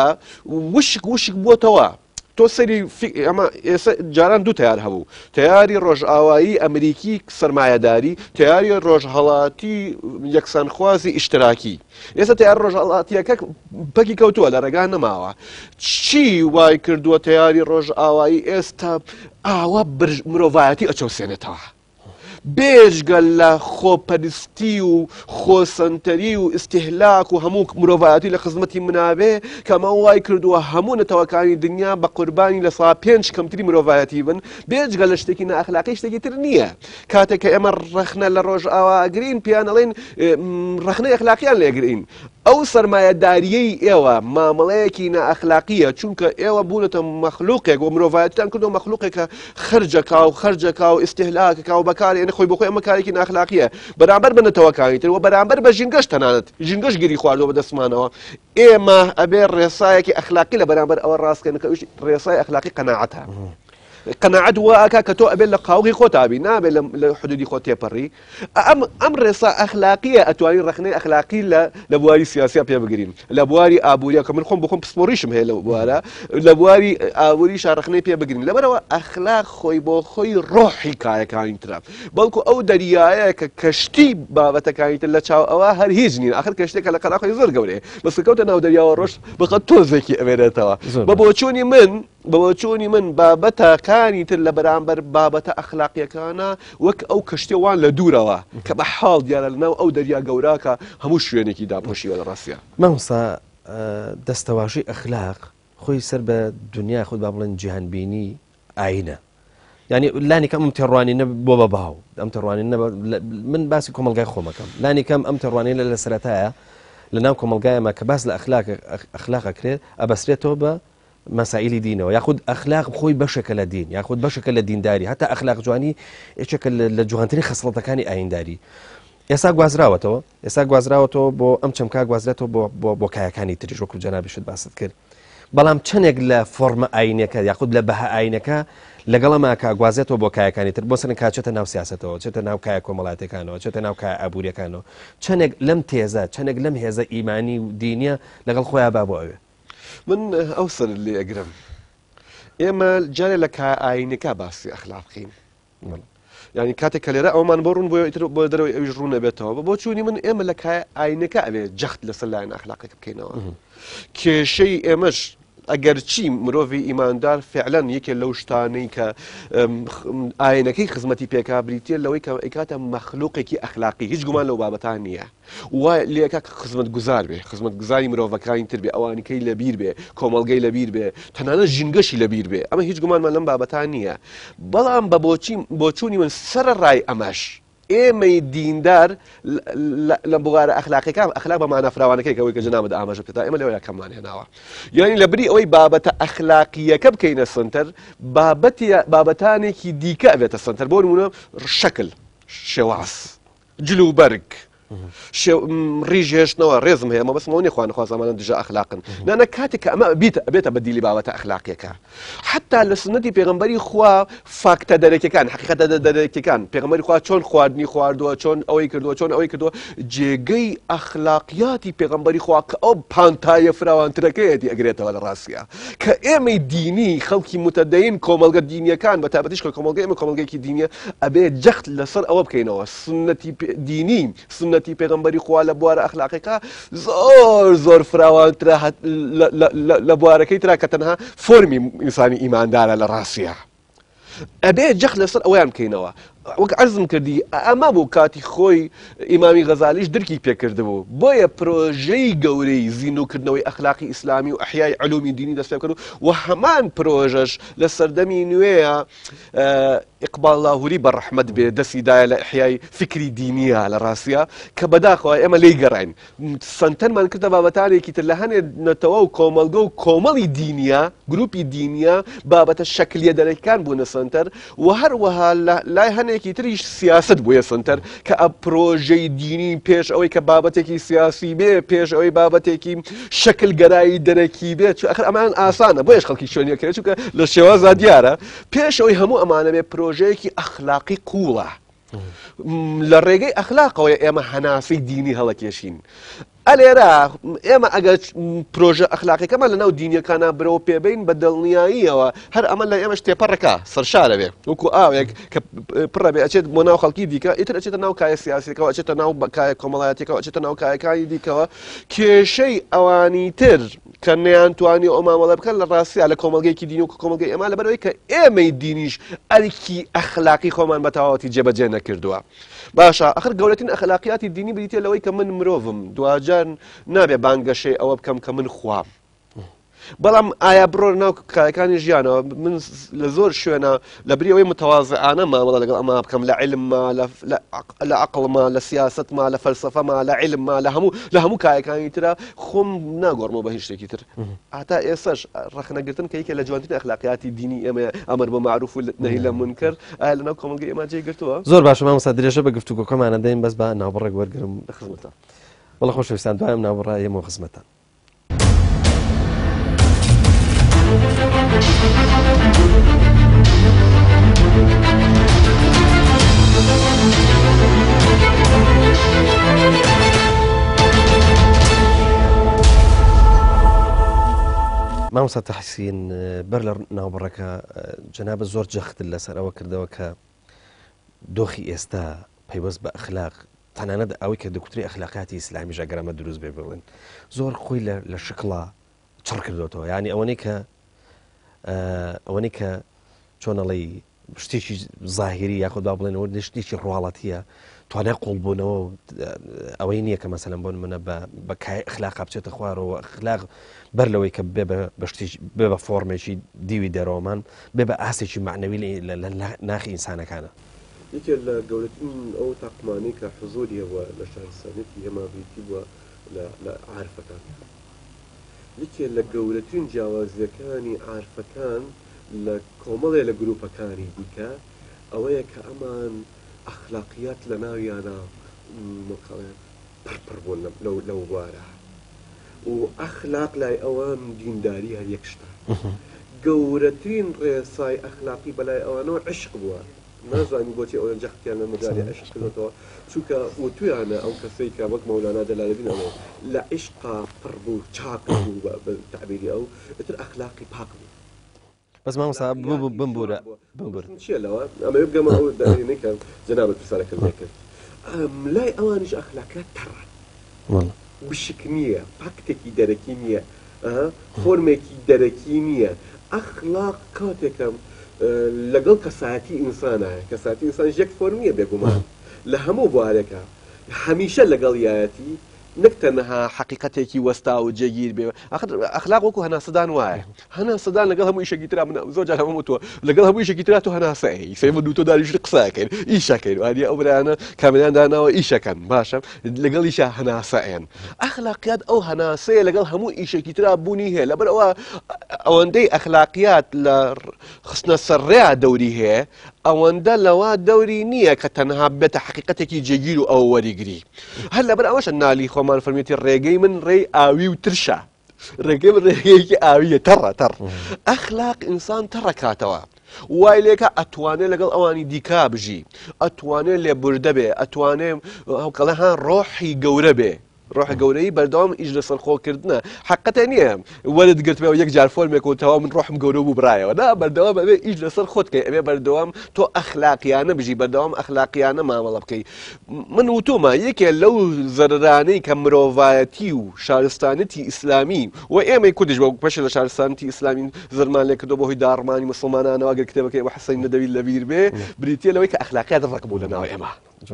وشک بووتەوە تۆ سەری ئەمە ئێستا جاران دوو تیار هەبوو تیاری ڕۆژئاوایی ئەمریکی سەرمایەداری تیاری ڕۆژهەڵاتی یەکسانخوازی ئیشتراکی ئێستا تیار ڕۆژهەڵاتیەکە پەکی کەوتووە لە ڕێگان نەماوە چی وای کردووە تیاری ڕۆژئاوایی ئێستا ئاوا مرۆڤایەتی ئەچەوسێنێتەوە بێژگەل لە خۆپەرستی و خۆسەنتەری و ئیستیهلاک و هەموو مرۆڤایەتی لە خزمەتی منابێ کەمە وای کردووە هەموو نەتەوەکانی دنیا بە قوربانی لە سا 5 کەمتری مرۆڤایەتی بن بێجگەل لە شتێکی نائەخلاقی شتێکی تر نییە کاتێک کە ئێمە ڕەخنە لە ڕۆژئاوا ئەگرین پیان ئەڵێن ڕەخنەی ئەخلاقیان لێگرین ئەو سەرمایەداریەی ئێوە مامەڵەیەکی نائەخلاقیە چونکە ئێوە بوونەتە مەخلوقێک و مرۆڤایەتتان کردو مەخلوقێکە خەرجەکا و خەرجەکا و ئیستیهلاکەکا و بەکارێنە خۆی بۆ خۆی ئەمە کارێکی ناخلاقیە بەرامبەر بنەتەوەکانی تر و بەرامبەر بە ژینگەش تەنانەت ژینگەش گیری خواردەوە بە دەستمانەوە ئێمە ئەبێ ڕێسایەکی ئەخلاقی لە بەرامبەر ئەوە ڕاستکەن کە ڕێسای ئەخلاقی قەناعەتە قەناعەت وەکە کە تۆ ئەبێت لە قاوغی خۆتابی نابێت لە حدودی خۆ تێپەڕی ئەم ڕێسا ئەخلاقیە ئەتوانی ڕخنەی ئەخلاقی لە بواری سیاسیا پێ بگرین لە بواری ئابوووریە کە من خۆم بخۆم پسپۆریشم هەیە لە بوارە لە بواری ئابووری شارڕخنەی پێ بگرین لەبەرەوە ئەخلاق خۆی بۆ خۆی ڕۆحی کایەکانی ترە بەڵکو ئەو دەریایە کە کەشتی بابەتەکانی تر لە چاو ئەوە هەر هیچ نین آخر کەشتێکە لە قەناخۆی زۆر گەورەیە بەس کەوتە ناو دەریاوە ڕۆژ بەقەت تۆزێکی ئەوێنێتەوە بە بۆچوونی من بابەتەکانی تر لە بەرامبەر بابەتە ئەخلاقیەکانە وەک ئەو کەشتێوان لە دوورەوە کە بە حاڵ دیارە لەناو ئەو دەریا گەوراکە هەموو شوێنێکی داپۆشیوە لە ڕاستیە مامۆستا دەستەواشی ئەخلاق خۆی سەر بە دنیا خۆت با بڵێن جیهانبینی ئاینە یعنی لانی کەم ئەم تێڕوانینە بۆ بە باو ئەم تێڕوانینە من باسی کۆمەلگای خۆمەکەم لانی کەم ئەم تێڕوانینە لە سەرەتایە لە ناو کۆمەلگایەمە کە باس لە ئەخلاقەکرێت ئەبەسرێتەوە بە مەسائلی دینەوە یاخود ئەخلاق خۆی بەشەکە لە دین یاخود بەشەکە لە دینداری هەتا ئەخلاق جوانی یەکێکە لە جوانترین خەسڵەتەکانی ئاینداری ئێستا گوازراوەتەوە بۆ ئەم چەمکا گوازرێتەوە بۆ کایەکانی تریش وەکو جەنابیشت باست کرد بەڵام چەندێک لە فۆرمە ئاینەکە یاخود لە بەها ئاینەکە لەگەڵەمە کە گوازێتەوە بۆ کایەکانی تر بۆ سەرن کاچێتە ناو سیاسەتەوە چێتە ناو کایە کۆمەڵاتەکانەوە چێتە ناو کای ئابوووریەکانەوە چەندێک لەم تێزە چەندێک لەم هێزە ئیمانی و دینیە لەگەڵ خۆیان با بۆ ئەوێ من ئەو سەر لێ ئەگرم ئێمە جارێ لە کای ئاینەکە باسی ئەخلاقین ینی کاتێک کە لێرە ئەومان بۆ ڕوون بۆ دەرەوەی ئەویش ڕوون نەبێتەوە بۆ چوونی من ئێمە لە کای ئاینەکە ئەوێ جەخت لەسەر لایەن ئەخلاقێک بکەینەوە کێشەی ئێمەش ئەگەر چی مرۆڤی ئیماندار فعلەن یەکێ لەو شتانەی کە ئاینەکەی خزمەتی پێکا بریتە لەوەی کە ئەکاتە مەخلوقێکی ئەخلاقی هیچ گومان لەو بابەتان نییە وای لێکە خزمەت گوزار بێ خزمەت گوزاری مرۆڤەکانی تر بێ ئەوانەکەی لەبیر بێ کۆمەڵگەی لەبیر بێ تەنانەت ژینگەشی لەبیر بێ ئەمە هیچ گومانمان لەم بابەتان نییە بەڵام بە بۆچوونی من سەرڕای ئەمەش ئێمەی دیندار لە بوارە ئەخلاقیەکە ئەخلاق بە مانەفراوانەکەی ئەوەی کە جەنابەت ئاماژە پێدا ئێمە لەوەیە کەممان هێناوە یانی لەبری ئەوەی بابەتە ئەخلاقیەکە بکەینە سنتەر بابەتانێکی دیکە ئەبێتە سنتەر بۆ نمونە شەکل شێواز جلوبەرگ ڕیژ هێشتنەوە ڕێزم هەیە ئەمە بەسمەوە نێخوان خۆزانمانە دژە ئەخلاقن نانە کاتێک کە ئەمە ئەبێتە بەدیلی بابەتە ئەخلاقیەکە حتا لە سنەتی پێغەمبەری خوا فاکتە دەرەکیەکان حقیقەتە دەرەکیەکان پێغەمبەری خوا چۆن خواردنی خواردووە چۆن ئەوەی کردووە جێگەی ئەخلاقیاتی پێغەمبەری خوا کە ئەو پانتایە فراوانترەکەیەتی ئەگرێتەوە لە ڕاستیە کە ئێمەی دینی خەڵکی متەدەین کۆمەلگە دینیەکان بە تایبەتیش کە کۆمەلگە ئێمە کۆمەلگەیەکی دینیە ئەبێ جەخت لەسەر ئەوە بکەینەوە سنەتی دینی سنەتی پێغەمبەری خوا لە بوارە ئەخلاقیەکە زۆر فراوانترە لە بوارەکەی ترا کە تەنها فۆرمی ئینسانی ئیماندارە لە ڕاستیە ئەبێ جەخت لەسەر ئەویان بکەینەوە وەک عەرزم کردی ئەمە بوو کاتی خۆی ئیمامی غەزالیش درکی پێکردبوو بۆیە پرۆژەی گەورەی زیینوکردنەوەی ئەخلاقی ئیسلامی و ئەحیای علومی دینی دەست پێ کرد و هەمان پرۆژەش لە سەردەمی نوێیە ئیقبال لاهوری بە ڕەحمەت بێ دەستی دایە لە ئەحیای فکری دینیە لە ڕاستیە کە بەداخەوە ئێمە لێی گەڕین سەنتەرمان کردە بابەتانێکی تر لە هەنێ نەتەوە و کۆمەلگە و کۆمەڵی دینیە گروپی دینیە بابەتە شەکلیە دەرەکیەکان بوونە سەنتەر و هەروەها لای هەنێکی تریش سیاست بووە سنتەر کە ئە پرۆژەی دینی پێش ئەوەی کە بابەتێکی سیاسی بێ پێش ئەوەی بابەتێکی شەکلگەرایی دەرەکی بێت ئەخر ئەمان ئاسانە بۆیش خەڵکی شوێنیەکرێت چونکە لە شێوازا دیارە پێش ئەوەی هەموو ئەمانە بێ پرۆژەیەکی ئەخلاقی قوڵە لە ڕێگەی ئەخلاقەوەی ئێمە هەناسەی دینی هەڵەکێشین ئەلێرە ئێمە ئەگەر پرۆژە ئەخلاقیەکەمان لەناو دینیەکانە برەوە پێبین بە دڵنیاییەوە هەر ئەمە لە ئێمەش تێپەڕەکە سەرشارە بێ وەکو ئاوێک کە پڕە بێ ئەچێت بۆ ناو خەڵکی دیکە ئیتر ئەچێتە ناو کایە سیاسیەکەەوە ئەچێتە ناو کایە کۆمەڵایەتێکەوە ئەچێتە ناو کایەکانی دیکەوە کێشەی ئەوانی تر کە نەیانتوانی ئەو مامەڵە بکەن لە ڕاستیە لە کۆمەلگەیەکی دینی و کۆمەلگەی ئێمە لەبەرەوەی کە ئێمەی دینیش ئەرکی ئەخلاقی خۆمان بە تەواوەتی جێبەجێ نەکردووە باشە ئەخر گەورەترین ئەخلاقیاتی دینی بریتە لەوەی کە من مرۆڤم دوجار نابێ بانگەشەی ئەوە بکەم کە من خوام بەڵام ئایا بڕۆ ناو کایەکانی ژیانەوە من لە زۆر شوێنە لە بریەوەی متەواضعانە مامەڵە لەگەڵ ئەمە بکەم لە عیلمما لە عەقڵما لە سیاسەتما لە فەلسەفەما لە عیلمما لە هەموو کایەکانی ترە خۆم ناگۆڕمەوە بە هیچ شتێکی تر هەتا ئێستاش ڕەخنەگرتن کە یەکێ لە جوانترین ئەخلاقیاتی دینی ئێمە ئەمر بە معروف و نەهی لە منکر ئایا لەناو کۆمەلگەی ئێمە جێگرتووە زۆر باشە مامۆستا درێژە بە گفتوگۆکەمانە دەین بەس بە ناوبڕێک وەرگرم خزمەتە وەڵە خۆشەویستان دوایم ناوبڕە ئێمە خزمەتان مامۆستا تەحسین بەر لە ناوبڕەکە جەنابەت زۆر جەخت لەسەر ئەوە کردەوە کە دۆخی ئێستا پەیوەست بە ئەخلاق تەنانەت ئەوەی کە دەکوتری ئەخلاقیاتی ئیسلامیش ئەگەرمە دروست بێ بڵێن زۆر خۆی لە شکڵە چڕ کردوێتەوە یعنی ئەوەی کە چۆنەڵی شتێکی زاهری یاخۆ دا بڵێنەوە شتێکی ڕواڵەتیە توانای قوڵبوونەوە ئەوەی نییە کە مەسەلەن بۆ منە بە کای ئەخلاق بچێتە خوارەوە ئەخلاق بەر لەوەی کە بێ بە فۆرمێکی دیوی دەرەوەمان بێ بە ئاسێکی معنەوی لە ناخی ئینسانەکانە یەکێک لە گەورەترین ئەو تاقمانەی کە حزۆریەوە لە شارستانەتی ئێمە بیتی بووە لە عارفەکان یەکێک لە گەورەترین جیاوازیەکانی عارفەکان لە کۆمەڵێ لە گروپەکانی دیکە ئەوەیە کە ئەمان ئەخلاقیات لە ناویانە پڕپڕ بوون لەو بوارە و ئەخلاق لای ئەوان دینداری هەر یەک شتە گەورەترین ڕێسای ئەخلاقی بەلای ئەوانەوە عشق بووە نازانی بۆچی ئەوەن جەختیان لە مەداری عشق کردەوە چونکە وتویانە ئەو کەسەی کە وەک مەولانا دەلالەبینەوە لە عشقا پڕ بوو چاک بوو بە تعبیری ئەو ئەتر ئەخلاقی پاک بوو بەس مامۆستا بمبورە چیە لەوە ئەمە بگەمە ئەو دەرێنەی کە جەنابەت پرسیارەکەم کرد لای ئەوانیش ئەخلاقیات تەڕن بشک نییە پاکتێکی دەرەکی نییە فۆرمێکی دەرەکی نییە ئەخلاق کاتێکم لەگەڵ کەسایەتی ئینسانە کەسایەتی ئینسان یەک فۆرمیە بێگومان لە هەموو بوارێکە هەمیشە لەگەڵ یایەتی نەک تەنها حقیقەتێکی وەستا و جێگیر بێ ئەخلاق وەکو هەناسەدان وایە هەناسەدان لەگەڵ هەموو ئیشێکی ترا من زۆر جار هەموو تۆ لەگەڵ هەموو ئیشێکی ترا تۆ هەناسەیە سێ من و تۆ داریش قساکەین ئیشەکەین وادی ئەو برایانە کاملیان داناوە ئیشەکەن باشە لەگەڵ ئیشە هەناسەیەن ئەخلاقیات ئەو هەناسەیە لەگەڵ هەموو ئیشێکی ترا بوونی هەیە لەبەر ئەوەندەی ئەخلاقیات لە خستنە سەرڕێیا دەوری هەیە ئەوەندە لەوە دەوری نییە کە تەنها بێتە حقیقەتێکی جێگیر و ئەو وەریگری هەر لەبەر ئەوەشە نالی خۆمان فەرمیێتی ڕێگەی من ڕێی ئاوی و ترشە ڕێگەی من ڕێگەیەکی ئاویە تەڕ ئەخلاق ئینسان تەڕەکاتەوە وای لێکە ئەتوانێت لەگەڵ ئەوانی دیکا بژی ئەتوانێت لێبوردە بێ ئەتوانێت هەڵقەڵەها ڕۆحی گەورە بێ ڕۆحی گەورەی بەردەوام ئیش لەسەر خۆکردنە حقەتە نییە وەرت گرتبێەوە یەک جار فۆرمێک و تەواو من ڕۆحم گەورە بوو برایەوە نا بەردەوام ئەبێ ئیش لەسەر خۆتکەی ئەبێ بەردەوام تۆ ئەخلاقیانە بژی بەردەوام ئەخلاقیانە مامەڵە بکەی من وتۆمە یەکێ لەو زەررانەی کە مرۆڤایەتی و شارستانەتی ئیسلامی و ئێمەی کوردیش بە پەش لە شارستانەتی ئیسلامی زەرمان لێ کردو بۆ هۆی داڕمانی مسڵمانانەوە ئەگەر کتێبەکەی بە حەسەین نەدەوی لەبیر بێ بریتیە لەوەی کە ئەخلاقیات ڕق بوو لەناو ئێمە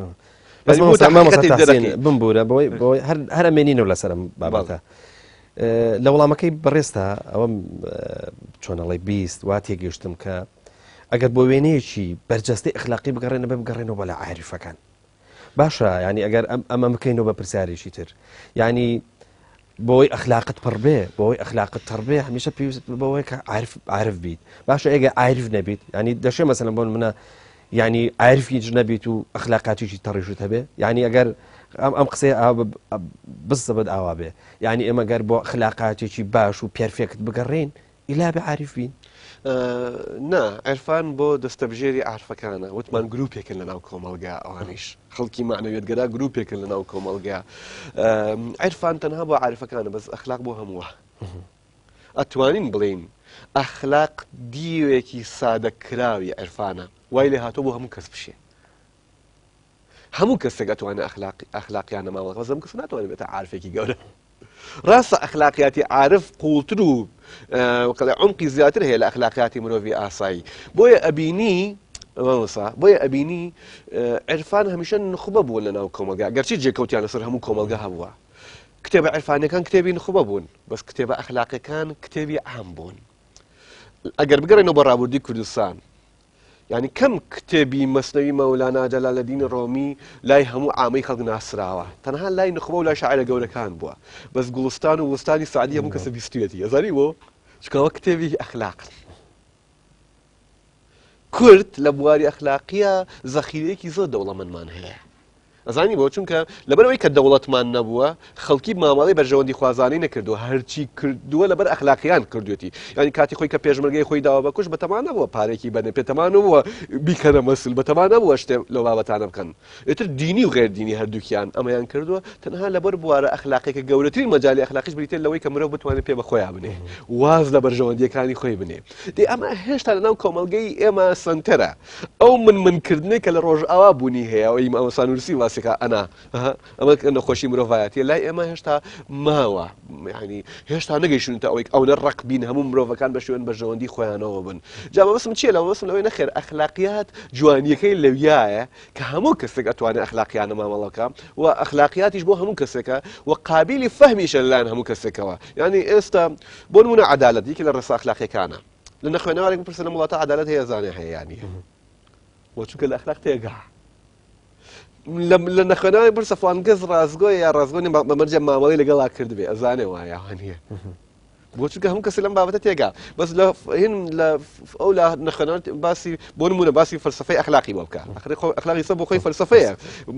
بمبورە بۆی هەر ئەمێنینەوە لەسەرم بابەتە لە وەڵامەکەی بەڕێستا ئەوەم چۆنەڵی بیست وا تێگەیشتم کە ئەگەر بۆ وێنەیەکی بەرجەستەی ئەخلاقی بگەڕێنە بگەڕێنەوە بە لە عارفەکان باشە ینی ئەگەر ئەمە بکەینەوە بە پرسیارێکی تر ینی بۆی ئەخلاقت پڕ بێ بۆی ئەخلاقت تەڕ بێ هەمیشە پێویست بەوەی کە عارف بیت باشە ئێگە عارف نەبیت ینی دەشێ مەسەلەن بۆن منە يعني عارفیش نەبیت و ئەخلاقاتیشی تەڕیشت هەبێ یعنی ئەگەر ئەم قسەی بزە بەد ئاوا بێ یعنی ئێمە گەر بۆ ئەخلاقاتێکی باش و پێرفێکت بگەڕێن ئیلا بە عارف بین نا عرفان بۆ دەستەبژێری عارفەکانە وتمان گروپێکن لە ناو کۆمەڵگا ئەوانیش خەڵکی معنەوێتگەرا گروپێکن لە ناو کۆمەڵگا عرفان تەنها بۆ عارفەکانە بەس ئەخلاق بۆ هەمووە ئەتوانین بڵین ئەخلاق دیوێکی سادەکراوی عرفانە وای لێ هاتۆ بۆ هەموو کەس بشێ هەموو کەسێک ئەتوانێت ئەخلاقیانە ماوەڵ بەزەم کەس ناتوانێت بێتە عارفێکی گەورە ڕاستە ئەخلاقیاتی عارف قوڵتر و عمقی زیاتر هەیە لە ئەخلاقیاتی مرۆڤی ئاسایی بۆیە ئەبینی عرفان هەمیشە نخبە بووە لە ناو کۆمەلگا گەرچی جێکەوتیان لەسەر هەموو کۆمەلگا هەبووە کتێبە عرفانەکان کتێبی نخبە بوون بەس کتێبە ئەخلاقیەکان کتێبی عام بوون ئەگەر بگەڕێنەوە بە ڕابردووی کوردستان یعنی کەم کتێبی مەسنەوی مەولانا جەلالەدین ڕۆمی لای هەموو عامەی خەڵک ناسراوە تەنها لای نخبە و لای شاعیرە گەورەکان بووە بەس گوڵستان و وستانی سعدی هەموو کەسە بیستوێتی ئەزانی بۆ چکەوە کتێبی ئەخلاقن کورد لە بواری ئەخلاقیە زەخیرەیەکی زۆر دەوڵەمەندمان هەیە ئەزانی بۆ چونکە لەبەرەوەی کە دەوڵەتمان نەبووە خەڵکی مامەڵەی بەرژەوەندی خوازانەی نەکردووە هەرچی کردووە لەبەر ئەخلاقیان کردوێتی ینی کاتی خۆی کە پێشمەرگەی خۆی داوا بەکوش بەتەمان نەبووە پارێکی بەنێ پێتەمان نبووە بیکەنە مەسل بەتەمان نەبووە شتێ لەو بابەتانە بکەن ئێتر دینی و غێردینی هەردووکیان ئەمەیان کردووە تەنها لەبەر بوارە ئەخلاقێکە گەورەترین مەجالی ئەخلاقیش بریتێ لەوەی کە مرۆڤ بتوانێت پێ بەخۆیان بنێ واز لە بەرژەوەندیەکانی خۆی بنێ دێ ئەمە هێشتا لەناو کۆمەڵگەی ئێمە سنتەرە ئەو منکردنێک کە لە ڕۆژئاوا بوونی هەیە ئەوەی ئەوەسان نووسی واسێکە ئەنا ئەمە نەخۆشی مرۆڤایەتیە لای ئێمە هێشتا ماوە ینی هێشتا نەگەیشتونتە ئەوەی ئەوە ڕقبین هەموو مرۆڤەکان بە شوێن بەرژەوەندی خۆیانەوە بن جا مەبەستم چییە لەوە مەبەستم لەوەی نەخێر ئەخلاقیات جوانیەکەی لەویایە کە هەموو کەسێک ئەتوانێت ئەخلاقیانە مامەڵەکە و ئەخلاقیاتیش بۆ هەموو کەسێکە و قابلی فەهمیشە لەلایەن هەموو کەسێکەوە ینی ئێستا بۆ نمونە عەدالەت یەکی لە ڕێسا ئەخلاقیەکانە لە نەخوێنەوارێک بپرسە لە وڵاتە عەدالەت هەیە زانێ هەیە یانی بۆ چونکە لە ئەخلاق تێگا لە نەخوێنەوەی برسە فڵان کەس ڕازگۆی یا ڕازگۆنی بەمەرجە مامەڵەی لەگەڵا کردبێ ئەزانێ وایە هەنیە بۆ چونکە هەموو کەسی لەم بابەتە تێگا بەس هین ئەو لە نەخوێنەوە باسی بۆ نمونە باسی فەلسەفەی ئەخلاقی بۆ بکە ئەخلاقی سە بۆ خۆی فەلسەفەیە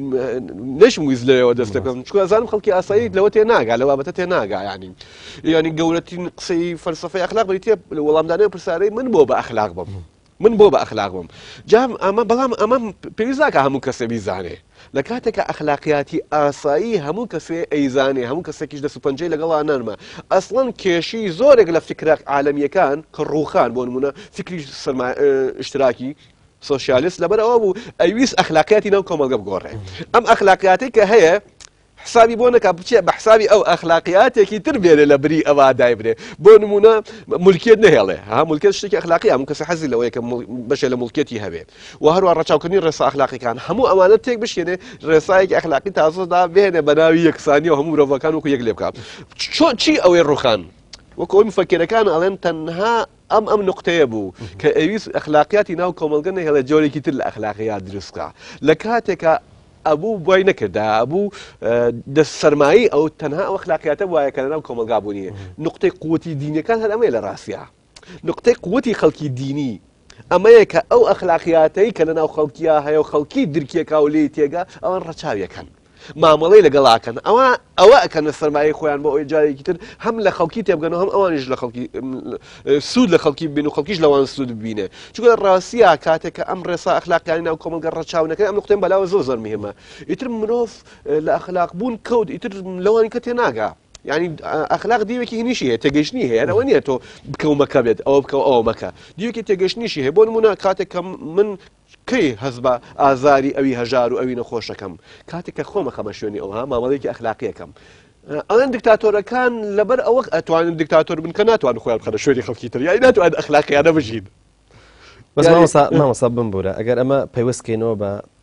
نەشم ویز لەوە دەست دەکەم چونکە ئەزانم خەڵکی ئاسایی لەوە تێناگا لە بابەتە تێناگا ینی گەورەترین قسەی فەلسەفەی ئەخلاق بریتە وەڵامدانەوەی پرسیارەی من بۆ بە ئەخلاق بم من بۆ بە ئەخلاق بم جام ئەمە بەڵام ئەمە پێویست ناکە هەموو کەسێ بیزانێ لە کاتێکە ئەخلاقیاتی ئاسایی هەموو کەسێ ئەیزانێ هەموو کەسێکیش دەست و پەنجەی لەگەڵا نەرمە ئەسڵەن کێشی زۆرێک لە فکرە عالەمیەکان کە ڕووخان بۆ نمونە فکری ئشتراکی سۆشیالیست لەبەر ئەوە بوو ئەویست ئەخلاقیاتی ناو کۆمەلگە بگۆڕێ ئەم ئەخلاقیاتی کە هەیە حسابی بۆ نەکا بچێ بە حسابی ئەو ئەخلاقیاتێکی تر بێنێ لە بری ئەوە دایبرێ بۆ نمونە مولکیت نهێڵێ ها مولکیت شتێکی ئەخلاقی هەموو کەسە حەزی لەوەیە کە بەشێ لە مولکیەتی هەبێ و هەروە ڕەچاوکردنی ڕێسا ئەخلاقیەکان هەموو ئەوانە تێک بشێنێ ڕێسایەکی ئەخلاقی تازەدا بێنێ بە ناوی یەکسانی و هەموو مرۆڤەکان وەکو یەک لێ بکات چی ئەوەی ڕوخان وەکو ئەوی مفەکرەکان ئەڵێن تەنها ئەم نقطەیە بوو کە ئەویست ئەخلاقیاتی ناو کۆمەلگە نەهێڵێ جۆرێکی تر لە ئەخلاقیات دروستکە لە کاتێکە ئەبوو بۆی نەکردا ئەبوو دەست سەرمایی ئەو تەنها ئەو ئەخلاقیاتە وایە کە لەناو کۆمەلگا بوونیە نقطەی قووەتی دینیەکان هەر ئەمەیە لە ڕاستیە نقطەی قووەتی خەڵکی دینی ئەمەیە کە ئەو ئەخلاقیاتەی کە لەناو خەڵکیە هەیە و خەڵکی درکێکا و لێی تێگا ئەوان ڕەچاویەکەن مامەڵەی لەگەڵاکەن ئەوە ئەکەنە سەرمایەی خۆیان بۆ ئەوی جارێکی تر هەم لە خەڵکی تێبگەن و هەم ئەوانیش لە خەڵکی سوود لە خەڵکی ببین و خەڵکیش لەوان سوود ببینێ چونکە ڕاستیە کاتێک کە ئەم ڕێسا ئەخلاقیانی ناو کۆمەلگە ڕەچاونەکەی ئەم نقطەی بەلاوە زۆر مهمە ئیتر مرۆڤ لە ئەخلاق بوون کەوت ئیتر لەوانی کە تێناگا ینی ئەخلاق دیوێکی هینیشی هەیە تێگەشتنی هەیە ئەوە نییە تۆ بکەومەکە بێت ئەوە بکە ئەوە مەکە دیوێکی تێگەشتنیشی هەیە بۆ نمونە کاتێک کە من کەی هەز بە ئازاری ئەوی هەژار و ئەوی نەخۆشەکەم کاتێک کە خۆمە خەمە شوێنی ئەوها مامەڵەیەکی ئەخلاقیەکەم ئەڵێن دکتاتۆرەکان لەبەر ئەوە ئەتوانن دکتاتۆر بن کە ناتوان خۆیان بخەنە شوێنی خەڵکی تر یانی ناتوان ئەخلاقیانە بژین بەس مامۆستا بمبورە ئەگەر ئەمە پەیوەستکەینەوە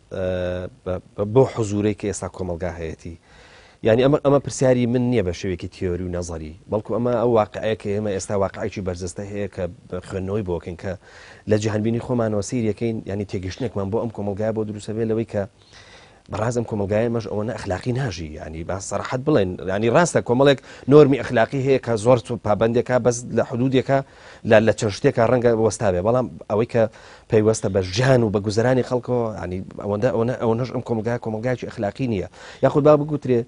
بۆ حزورەی کە ئێستا کۆمەلگا هەیەی یعنی ئەمە پرسیاری من نییە بە شێوێکی تیۆری و نەزەری بەڵکو ئەمە ئەو واقعەیە کە ئێمە ئێستا واقعێکی بەرزستە هەیە کە خوێندنەوەی بۆکەین کە لە جیهانبینی خۆمانەوە سیرەکەین ینی تێگەشتنێکمان بۆ ئەم کۆمەلگایە بۆ دروستە بێت لەوەی کە بەڕاز ئەم کۆمەلگایە مەش ئەوەنە ئەخلاقی ناژی ینی با سەراحەت بڵێن ینی ڕاستە کۆمەڵێک نۆرمی ئەخلاقی هەیە کە زۆر پابندێکە بەس لە حدودێکە لە چەند شتێکە ڕەنگە وەستابێ بەڵام ئەوەی کە پەیوەستە بە ژیان و بە گوزەرانی خەڵکەوە ینی ئەوەنەش ئەم کۆمەلگایەکی ئەخلاقی نییە یاخود با بگوترێ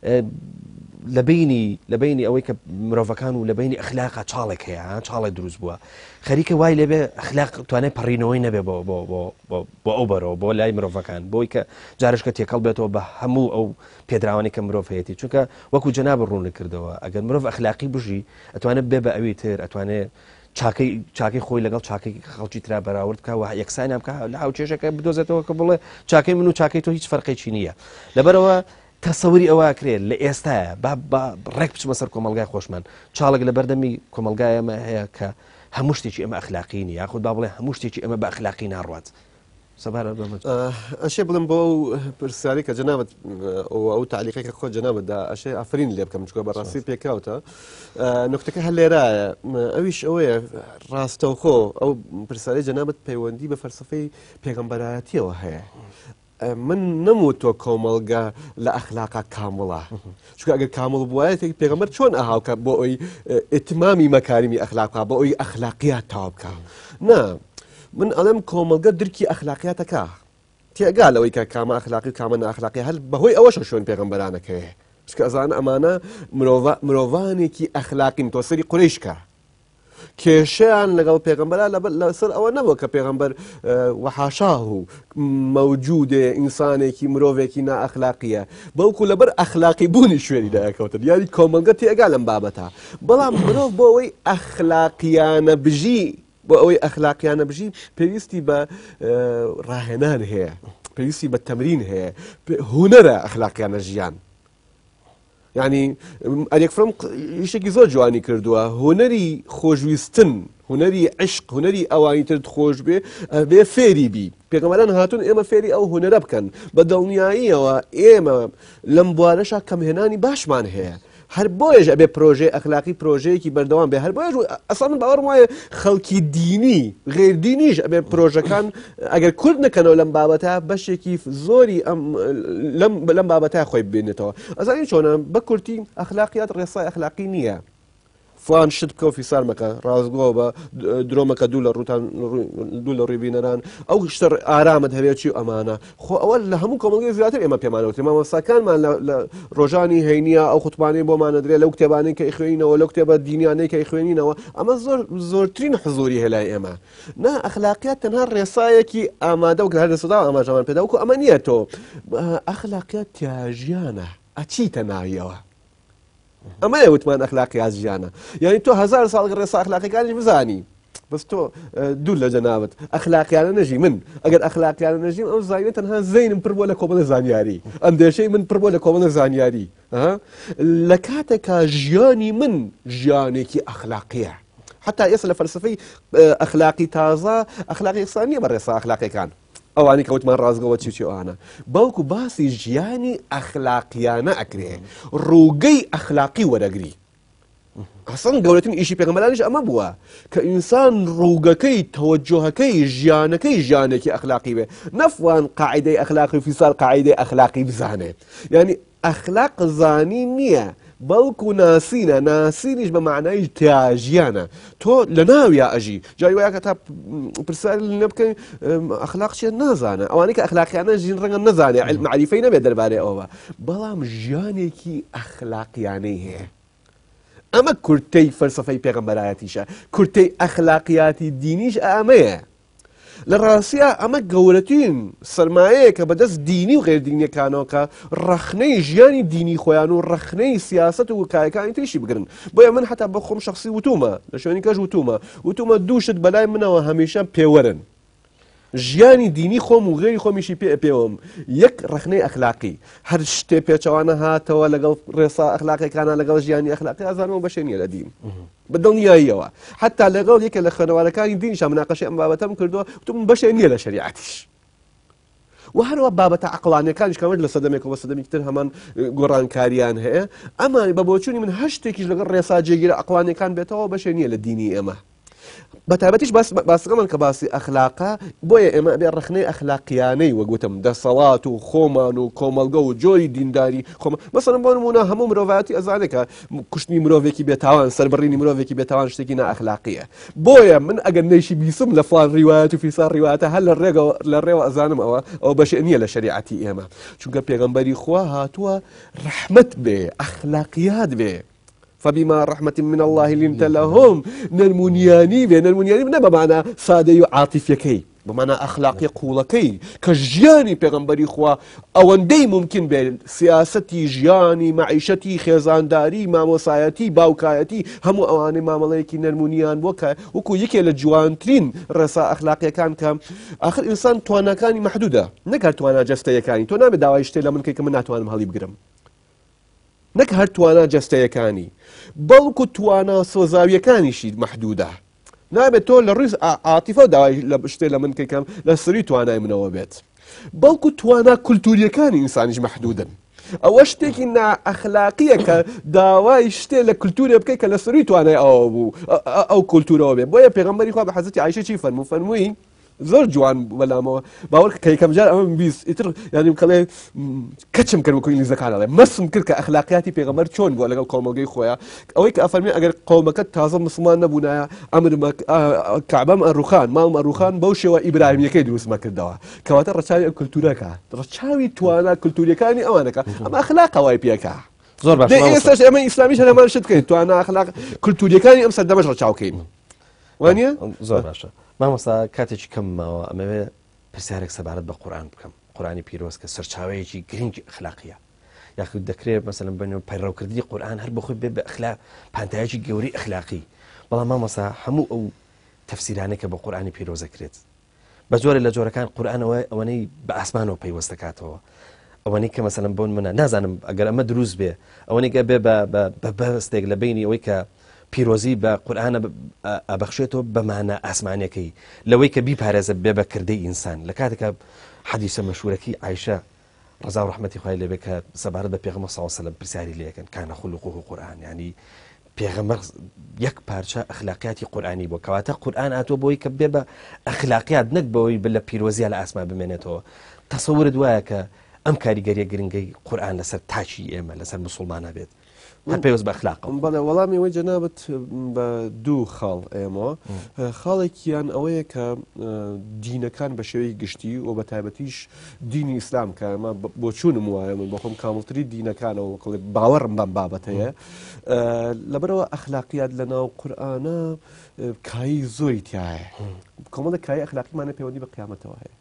لەبینی ئەوەی کە مرۆڤەکان و لەبینی ئەخلاقا چاڵێک هەیە چاڵێک دروست بووە خەریکە وای لێبێ ئەخلاق توانێت پەڕینەوەی نەبێ بۆ ئەو بەرەوە بۆ لای مرۆڤەکان بۆی کە جارشکە تێکەڵ بێتەوە بە هەموو ئەو پێدراوانی کە مرۆڤ هەیەی چونکە وەکو جەناب ڕوون کردەوە ئەگەر مرۆڤ ئەخلاقی بژی ئەتوانێت بێ بە ئەوی تر ئەتوانێت چاکەی خۆی لەگەڵ چاکەی خەڵکی ترا بەراورد بکە و یەکسانیان بکە لە هاوچێشەکە بدۆزێتەوە کە بڵێ چاکەی من و چاکەی تۆ هیچ فەرقێکی نییە لەبەرەوە تەسەوری ئەوە کرێت لە ئێستاە با ڕێک بچمە سەر کۆمەلگای خۆشمان چاڵک لە بەردەمی کۆمەلگای ئەمە هەیە کە هەموو شتێکی ئەمە ئەخلاقی نیە یاخود با بڵێ هەموو شتێکی ئەمە بە ئەخلاقی ناڕوات سەبارەت بەمە ئەشێ بڵم بۆ پرسیاری کە جەنابەت ئەو تعلیقی کە خۆ جەنابەتدا ئەشێ ئافرین لێ بکەم چکە بەڕاستی پێکاوتە نکتەکە هەر لێرایە ئەویش ئەوەیە ڕاستەوخۆ ئەو پرسیاری جەنابەت پەیوەندی بە فەلسفەی پێغەمبەرایەتیەوە هەیە من نەموتۆ کۆمەڵگە لە ئەخلاقا کامڵە چکە ئەگەر کامڵ بوایەتی پێغەمبەر چۆن ئاهاوکە بۆ ئەوی ئیتمامی مەکاریمی ئەخلاقا بۆ ئەوی ئەخلاقیات تاوا بکە نا من ئەڵێم کۆمەلگە درکی ئەخلاقیاتەکە تێگا لەوەی کە کامە ئەخلاقی و کامە نائەخلاقی هەر بەهۆی ئەوەشە شوێن پێغەمبەرانەکەی چکە ئەزانە ئەمانە مرۆڤانێکی ئەخلاقین تۆ سەری قورەیشکە کێشیان لەگەڵ پێغەمبەرە لەسەر ئەوە نەبووە کە پێغەمبەر وەحاشاه و مەوجودێ ئینسانێکی مرۆڤێکی نائەخلاقیە بەڵکو لەبەر ئەخلاقی بوونی شوێنی دایەکەوتن یانی کۆمەلگە تێگا لەم بابەتە بەڵام مرۆڤ بۆ ئەوەی ئەخلاقیانە بژی بۆ ئەوەی ئەخلاقیانە بژی پێویستی بە ڕاهێنان هەیە پێویستی بە تەمرین هەیە هونەرە ئەخلاقیانە ژیان یعنی ئەلێکفرم یشتێکی زۆر جوانی کردووە هونەری خۆشویستن هونەری عشق هونەری ئەوانی تر خۆش بێ فێری بی پێغەمبەران هاتوون ئێمە فێری ئەو هونەرە بکەن بە دڵنیاییەوە ئێمە لەم بوارەشە کەمهێنانی باشمان هەیە هەر بۆیش ئەبێ پرۆژێ ئەخلاقی پرۆژەیەکی بەردەوام بێ هەر بۆیش ئەسڵ باوەڕم وایە خەڵکی دینی غێردینیش ئەبێ پرۆژەکان ئەگەر کورد نەکەنەوە لەم بابەتە بەشێکی زۆری لەم بابەتە خۆی ببێنێتەوە ئەزانین چۆنە بە کورتی ئەخلاقیات ڕێسای ئەخلاقی نییە فلان شت بکە و فیسار مەکە ڕازگۆ بە درۆمەکە دوو لە ڕووی بینەران ئەو شتە ئارامت هەبێت چی ئەمانە خۆ ئەوە لە هەموو کۆمەڵگەی زیاتر ئێمە پێمانەوتری مامۆستاکانمان لە ڕۆژانی هەینیە ئەو خوتبانەی بۆمانە درێ لەو کتێبانەی کە خوێنینەوە لەو کتێبە دینیانەی کە خوێنینەوە ئەمە زۆرترین حزوری هێلای ئێمە نا ئەخلاقیات تەنها ڕێسایەکی ئامادە و هەر لەسەدا ئاماژەمان پێدا وەکو ئەمە نییە تۆ ئەخلاقیات تیاژیانە ئەچیتە ناویەوە ئەمە وتمان ئەخلاقیات ژیانە یعنی تۆ 1000 ساڵ ڕێسا ئەخلاقیەکانی بزانی بەس تۆ دوور لە جەنابەت ئەخلاقیانە نەژی من ئەگەر ئەخلاقیانە نەژیم ئەو زانینە تەنها زەینم پڕ بۆ لە کۆمەڵە زانیاری ئەندێشەی من پڕ بۆ لە کۆمەڵە زانیاری لە کاتێکا ژیانی من ژیانێکی ئەخلاقیە حتا ئێستا لە فەلسفەی ئەخلاقی تازە ئەخلاقی ئێستا بە ڕێسا ئەخلاقیەکان ئەوانی کەوتمان ڕازگەوە چی ئەوانە بەڵکو باسی ژیانی ئەخلاقیانە ئەکرێ ڕووگەی ئەخلاقی وەرەگری ئەسڵ گەورەترین ئیشی پێغەمبەرانیش ئەمە بووە کە ئینسان ڕووگەکەی تەوەجۆهەکەی ژیانەکەی ژیانێکی ئەخلاقی بێ نەفوان قاعدەی ئەخلاقی و فیسال قاعدەی ئەخلاقی بزانێت یعنی ئەخلاق زانی نییە بەڵکو ناسینە ناسینیش بە معنای تیاژیانە تۆ لە ناویا ئەژی جای وایە کە تا پرسیار لێ بکەین ئەخلاق چیە نازانە ئەوانەی کە ئەخلاقیانە ژین ڕەنگە نەزانێ معریفەی نەبێت دەربارەی ئەوە بەڵام ژیانێکی ئەخلاقیانەی هەیە ئەمە کورتەی فەلسفەی پێغەمبەرایەتیشە کورتەی ئەخلاقیاتی دینیش ئەمەیە لە ڕاستیە ئەمە گەورەترین سەرمایەیە کە بەدەست دینی و غێردینیەکانەوە کە ڕەخنەی ژیانی دینی خۆیان و ڕەخنەی سیاسەت و وکایەکانی تریشی بگرن بۆیە من حتا بە خۆم شخصی وتومە لە شوێنی کەش وتومە دووشت بەلای منەوە هەمیشە پێوەرن ژیانی دینی خۆم و غێری خۆمیشی پێوەم یەک ڕەخنەی ئەخلاقی هەر شتێ پێچەوانە هاتەوە لەگەڵ ڕێسا ئەخلاقیەکانە لەگەڵ ژیانی ئەخلاقی ئازانەوە بەشێ نیە لە دین بەدڵنیاییەوە حتا لەگەڵ یەکە لە خوێنەوارەکانی دینیشە مناقەشەی ئەم بابەتەم کردووە وتم بەشێ نییە لە شریعەتیش و هەروە بابەتە عەقڵانیەکانیش کە لە سەدەمێکەوە سەدەمێکی تر هەمان گۆڕانکاریان هەیە ئەمان بە بۆچوونی من هەر شتێکیش لەگەڵ ڕێسا جێگیرە عەقڵانیەکان بێتەوە بەشێ نییە لە دینی ئێمە بەتایبەتیش باسەکەمان کە باسی ئەخلاقە بۆیە ئێمە بێ ڕەخنەی ئەخلاقیانەی وەگوتم دەسەڵات و خۆمان و کۆمەلگە و جۆری دینداری خۆمە مەسەڵەن بۆ نمونە هەموو مرۆڤایەتی ئەزانێت کە کوشتنی مرۆڤێکی بێتاوان سەربڕینی مرۆڤێکی بێتاوان شتێکی نائەخلاقیە بۆیە من ئەگەر نەیشی بیسم لە فڵان ڕیوایەت و فیسار ڕیوایەتە هەر لە ڕێوە ئەزانم ئەوە بەشێ نییە لە شریعەتی ئێمە چونکە پێغەمبەری خوا هاتووە ڕەحمەت بێ ئەخلاقیات بێ فبما رحمة من الله لنت لهم نرمونياني نرمونياني نه بمعنى ساده و عاطفيكي بمعنى أخلاقي قولكي كجياني پیغمبري خوا أوندي ممكن بين سياستي جياني معيشتي خيزانداري ماموسايتي باوكايتي همو أواني مامليكي نرمونيان وكو يكي لجوانترين رسا أخلاقيا كان كم آخر إنسان توانا كاني محدودة نكار توانا جستيا كاني تونا بداويشتي لمن كي كمنا توانا مهالي بقرم نەک هەر توانە جەستەیەکانی بەڵکو توانە سۆزاویەکانیشی محدودە نابێت تۆ لە ڕووی عاتیفە داوای لە شتێ لە من کەیکەم لە سری توانای منەوە بێت بەڵکو توانا کولتوریەکانی ئینسانیش مەحدودن ئەوە شتێکی نائەخلاقیە کە داوای شتێ لە کولتورێ بکەیت کە لە سری توانای ئەوە بوو ئەو کولتورەوە بێ بۆیە پێغەمبەری خوا بە حەزەتی عایشە چی فەرمووی زۆر جوان بەلامەوە باوەڕ کە یەکەم جار ئەمە بیست ئیتر یانی بکەڵێ کەچم کرد وەکو ئینگلیزەکانەڵێ مەسم کرد کە ئەخلاقیاتی پێغەمبەر چۆن بووە لەگەڵ قەومەکەی خۆیان ئەوەی کە ئەفەرمێ ئەگەر قەومەکەت تازە مسلمان نەبوونایە ئەمر کەعبەم ئەڕوخان ماڵم ئەڕوخان بەو شێوە ئیبراهیمیەکەی دروستمە کردەوە کەواتە ڕەچاوی ئەو کولتورەکە ڕەچاوی توانا کولتوریەکانی ئەوانەکە ئەمە ئەخلاق ئەوای پێکە زۆر باش ئێستاش ئێمە ئیسلامیش هەمان شت کەین توانا ئەخلاق کولتوریەکانی ئەم سەردەمەش ڕەچاوکەین وانە زۆر باشە مامۆستا کاتێکی کەمماوە ئەمەوێ پرسیارێک سەبارەت بە قورئان بکەم قورئانی پیرۆز کە سەرچاوەیەکی گرنگی ئەخلاقیە یاخود دەکرێت مەسەلەن بەنێو پەیڕەوکردنی قورئان هەر بەخۆی بێ بە ئەخلاق پانتایەکی گەورەی ئەخلاقی بەڵام مامۆستا هەموو ئەو تەفسیرانەی کە بە قورئانی پیرۆز دەکرێت بە جۆرە لە جۆرەکان قورئانەوە ئەوەنەی بە ئاسمانەوە پەیوەست دەکاتەوە ئەوەنەی کە مەسەلەن بۆن منە نازانم ئەگەر ئەمە دروست بێ ئەوەنەی کە بێ بە بەستێک لە بینی ئەوەی کە پیرۆزی بە قورئانە ئەبەخشێتەوە بەمانە ئاسمانیەکەی لەوەی کە بیپارێزە بێ بە کردەی ئینسان لە کاتێکە حەدیسە مەشهورەکەی عایشە ڕەزا و ڕەحمەتی خوای لێبێ کە سەبارەت بە پێغەمبەر صلی الله علیه و سلم پرسیاری لێ یەکەن کانە خولقوه قورئان یعنی پێغەمبەر یەک پارچە ئەخلاقیاتی قورئانی بووە کەواتە قورئان هاتووە بۆی کە بێ بە ئەخلاقیات نەک بەوەی لە پیرۆزیە لە ئاسمان بمێنێتەوە تەسەورت وایە کە ئەم کاریگەریە گرنگەی قورئان لەسەر تاچی ئێمە لەسەر موسڵمانە بێت هەر پێوەست بە ئەخلاقەوە بەڵێ وەڵامی ئەوەی جەنابەت بە دوو خاڵ ئێمە خاڵێکیان ئەوەیە کە دینەکان بە شێوەی گشتی و بە تایبەتیش دینی ئیسلام کە ئەمە بۆ چوونم وایە من بەخۆم کامڵتری دینەکانەوە کڵێ باوەڕم بەم بابەت هەیە لەبەرەوە ئەخلاقیات لەناو قورئانە کایی زۆری تایە کۆمەڵە کایی ئەخلاقیمانە پەیوەندی بە قیامەتەوە هەیە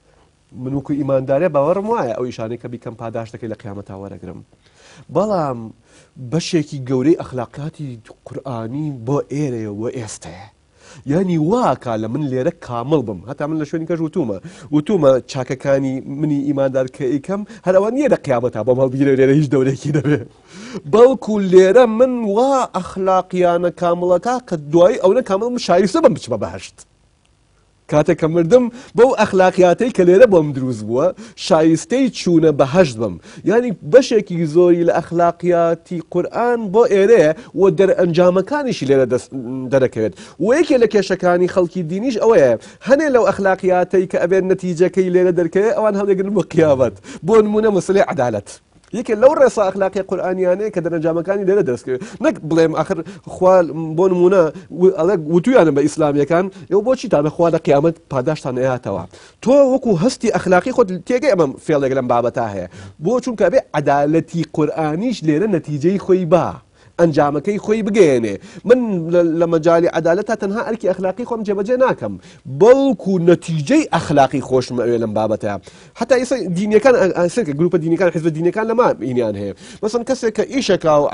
من وەکو ئیماندارێ باوەڕم وایە ئەو ئیشانەی کە بیکەم پاداشتەکەی لە قیامەتەوە وەرەگرم بەڵام بەشێکی گەورەی ئەخلاقیاتی قورئانی بۆ ئێرەیە و ئێستەیە یعنی واکە لە من لێرە کامڵ بم هەتا من لە شوێنی کەش وتومە چاکەکانی منی ئیماندار کە ئیکەم هەر ئەوە نییە لە قیامەتە بۆم هەڵبگیرە لێرە هیچ دەورێکی دەبێ بەڵکو لێرە من وا ئەخلاقیانە کامڵەکە کە دوایی ئەوە کامڵ شایستە بم بچمە بەهەشت کاتێک کە مردم بەو ئەخلاقیاتەی کە لێرە بۆم دروست بووە شایستەی چوونە بەهەشت بم یعنی بەشێکی زۆری لە ئەخلاقیاتی قورئان بۆ ئێرەیە و دەرئەنجامەکانیشی لێرە دەرەکەوێت و یەکێ لە کێشەکانی خەڵکی دینیش ئەوەیە هەنێ لەو ئەخلاقیاتەی کە ئەبێت نەتیجەکەی لێرە دەرکەوێت ئەوان هەڵێگرن بۆ قیامەت بۆ نمونە مەسەلەی عەدالەت یەکێ لەو ڕێسا ئەخلاقی قورئانیانەیە کە دەرەنجامەکانی لێرە دەستکەوێت نەک بڵێم ئاخر خوا بۆ نمونە وتویانە بە ئیسلامیەکان ئێوە بۆچی تانە خوا لە قیامەت پاداشتان ئەهاتەوە تۆ وەکو هەستی ئەخلاقی خۆت تێگەی ئەمەم فێڵێک لەم بابەتا هەیە بۆ چونکە بێ عەدالەتی قورئانیش لێرە نەتیجەی خۆی با ئەنجامەکەی خۆی بگەێنێ من لە مەجای عەدالەتە تەنها ئەرکی ئەخلاقی خۆم جێبەجێ ناکەم بەڵکو نەتیجەی ئەخلاقی خۆشم ئەوێ لەم بابەتە حتا ئێستا دینیەکان گروپە دینەکان حیزبە دینەکان لەما ئینیان هەیە مەسەڵەن کەسێک کە ئیشەکە و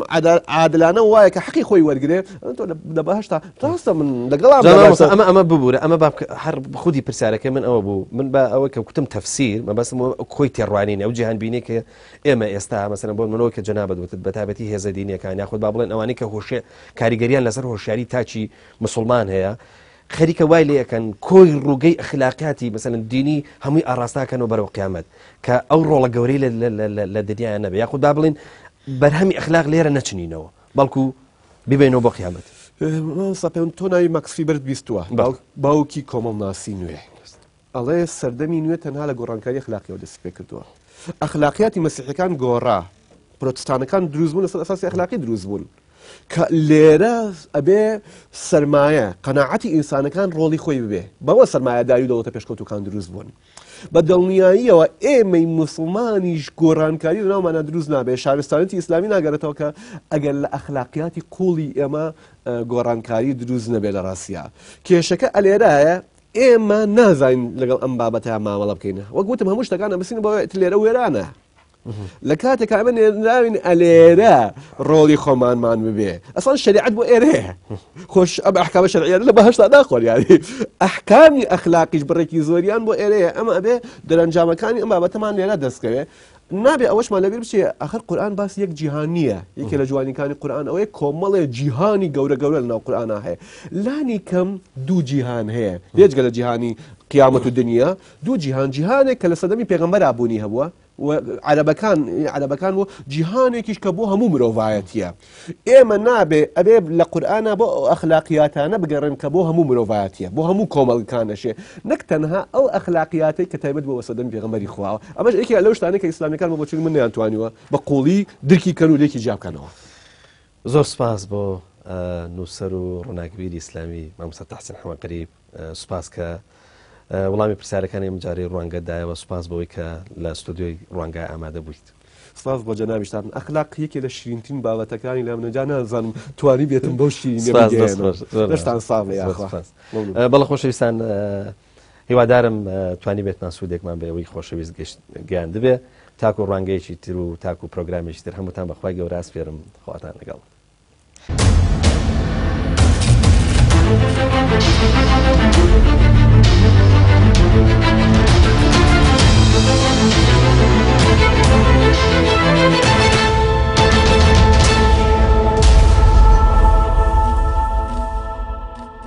عادلانە وایە کە حەقی خۆی وەرگرێ تۆ لە بەهەشتا ڕاستە من لەگەڵام ئەمە ببوورە ئەمە هەر خودی پرسیارەکە من ئەوە بوو من بە ئەوە کە کوتم تەفسیر مەبەستم کۆی تێڕوانینە ئەو جیهان بینی کە ئێمە ئێستا مەسەلەن بۆ منەوە کە جەنابەت وتت بە تایبەتی هێزە دینیەکان یاخود با بڵێن ئەوانەی کە هۆشیە کاریگەریان لەسەر هۆشیاری تاچی مسلمان هەیە خەریکە وای لێ یەکەن کۆی ڕووگەی ئەخلاقیاتی مەسەلەن دینی هەمووی ئاڕاستاکەنەوە بەرەو قیامەت کە ئەو ڕۆڵە گەورەی لە دنیایان نەبێ یاخود با بڵێن بەرهەمی ئەخلاق لێرە نەچنینەوە بەڵکو ببینەوە بۆ قیامەت سەپێن تۆ ناوی مەکسی بەرد بیستووە باوکی کۆمەڵ ناسی نوێ ئەڵێ سەردەمی نوێ تەنها لە گۆڕانکاری ئەخلاقیەوە دەست پێ کردووە ئەخلاقیاتی مەسیحیەکان گۆڕا پرۆتستانەکان دروست بوون لەسەر ئەساسی ئەخلاقی دروست بوون کە لێرە ئەبێ سەرمایە قەناعەتی ئینسانەکان ڕۆڵی خۆی ببێ بەوە سەرمایەداری و دەوڵەتە پێشکەوتوەکان دروست بوون بە دڵنیاییەوە ئێمەی مسلمانیش گۆڕانکاری لەناومانە دروست نابێ شارستانەتی ئیسلامی ناگەرێتەوە کە ئەگەر لە ئەخلاقیاتی قوڵی ئێمە گۆڕانکاری دروست نەبێ لە ڕاستیە کێشەکە ئەلێرایە ئێمە نازانین لەگەڵ ئەم بابەتە مامەڵە بکەینە وەک گوتم هەموو شتەکان ئەمەسین بۆ لێرە وێرانە لە کاتێک ئەمە ناوین ئەلێرە ڕۆڵی خۆمانمان ببێ ئەسڵ شریعەت بۆ ئێرەیە خۆش ئەم ئەحکامە شەرعیانە لە بەهەشتا ناخۆن یانی ئەحکامی ئەخلاقیش بڕێکی زۆریان بۆ ئێرەیە ئەمە ئەبێ دەرەنجامەکانی ئەم بابەتەمان لێرە دەستکەوێ نابێ ئەوەشمان لەبیر بچێ ئاخر قورآن باس یەک جیهانیە یەکێ لە جوانیکانی قورآن ئەوەیە کۆمەڵێ جیهانی گەورە گەورە لەناو قورآنا هەیە لانی کەم دوو جیهان هەیە یەکگە لە جیهانی قیامەت و دنیا دوو جیهانێک کە لە سەدەمی پێغەمبەر بوونی هەبووە عەرەبەکان بۆ جیهانێکیش کە بۆ هەموو مرۆڤایەتیە ئێمە نابێ ئەبێ لە قورئانە بۆ ئەخلاقیاتانە بگەڕن کە بۆ هەموو مرۆڤایەتیە بۆ هەموو کۆمەڵگەکانەشێ نەک تەنها ئەو ئەخلاقیاتەی کە تایبەت بۆ سەدەمی پێغەمبەری خواوە ئەمەش یەکێک لەو شتانەی کە ئیسلامیەکان بۆ بۆچی من نەیانتوانیوە بە قوڵی درکی کەن و لێکی جیابکەنەوە. زۆر سپاس بۆ نووسەر و ڕووناکبیری ئیسلامی مامۆستا تەحسین حەمەد قەریب سوپاس کە وەڵامی پرسیارەکانی ئەمجارەی ڕوانگەدایەوە سوپاس بەوەی کە لە ستودیۆی ڕوانگای ئامادە بوویت. سپاس بۆ جەنابیشتان ئەخلاق یەکێ لە شیرینترین بابەتەکانی لە منەجا نازانم توانی بێتم بەو شیرینەشتان ساڵێ بەڵە خۆشەویستان هیوادارم توانی بێتمان سوودێکمان بە ئەوەی خۆشەویست گەیان دەبێ تاکو ڕوانگەیەکی تر و تاکو پرۆگرامێکی تر هەمووتان بەخوای گەورە ئاسپێرم خواتان لەگەڵ. Thank you.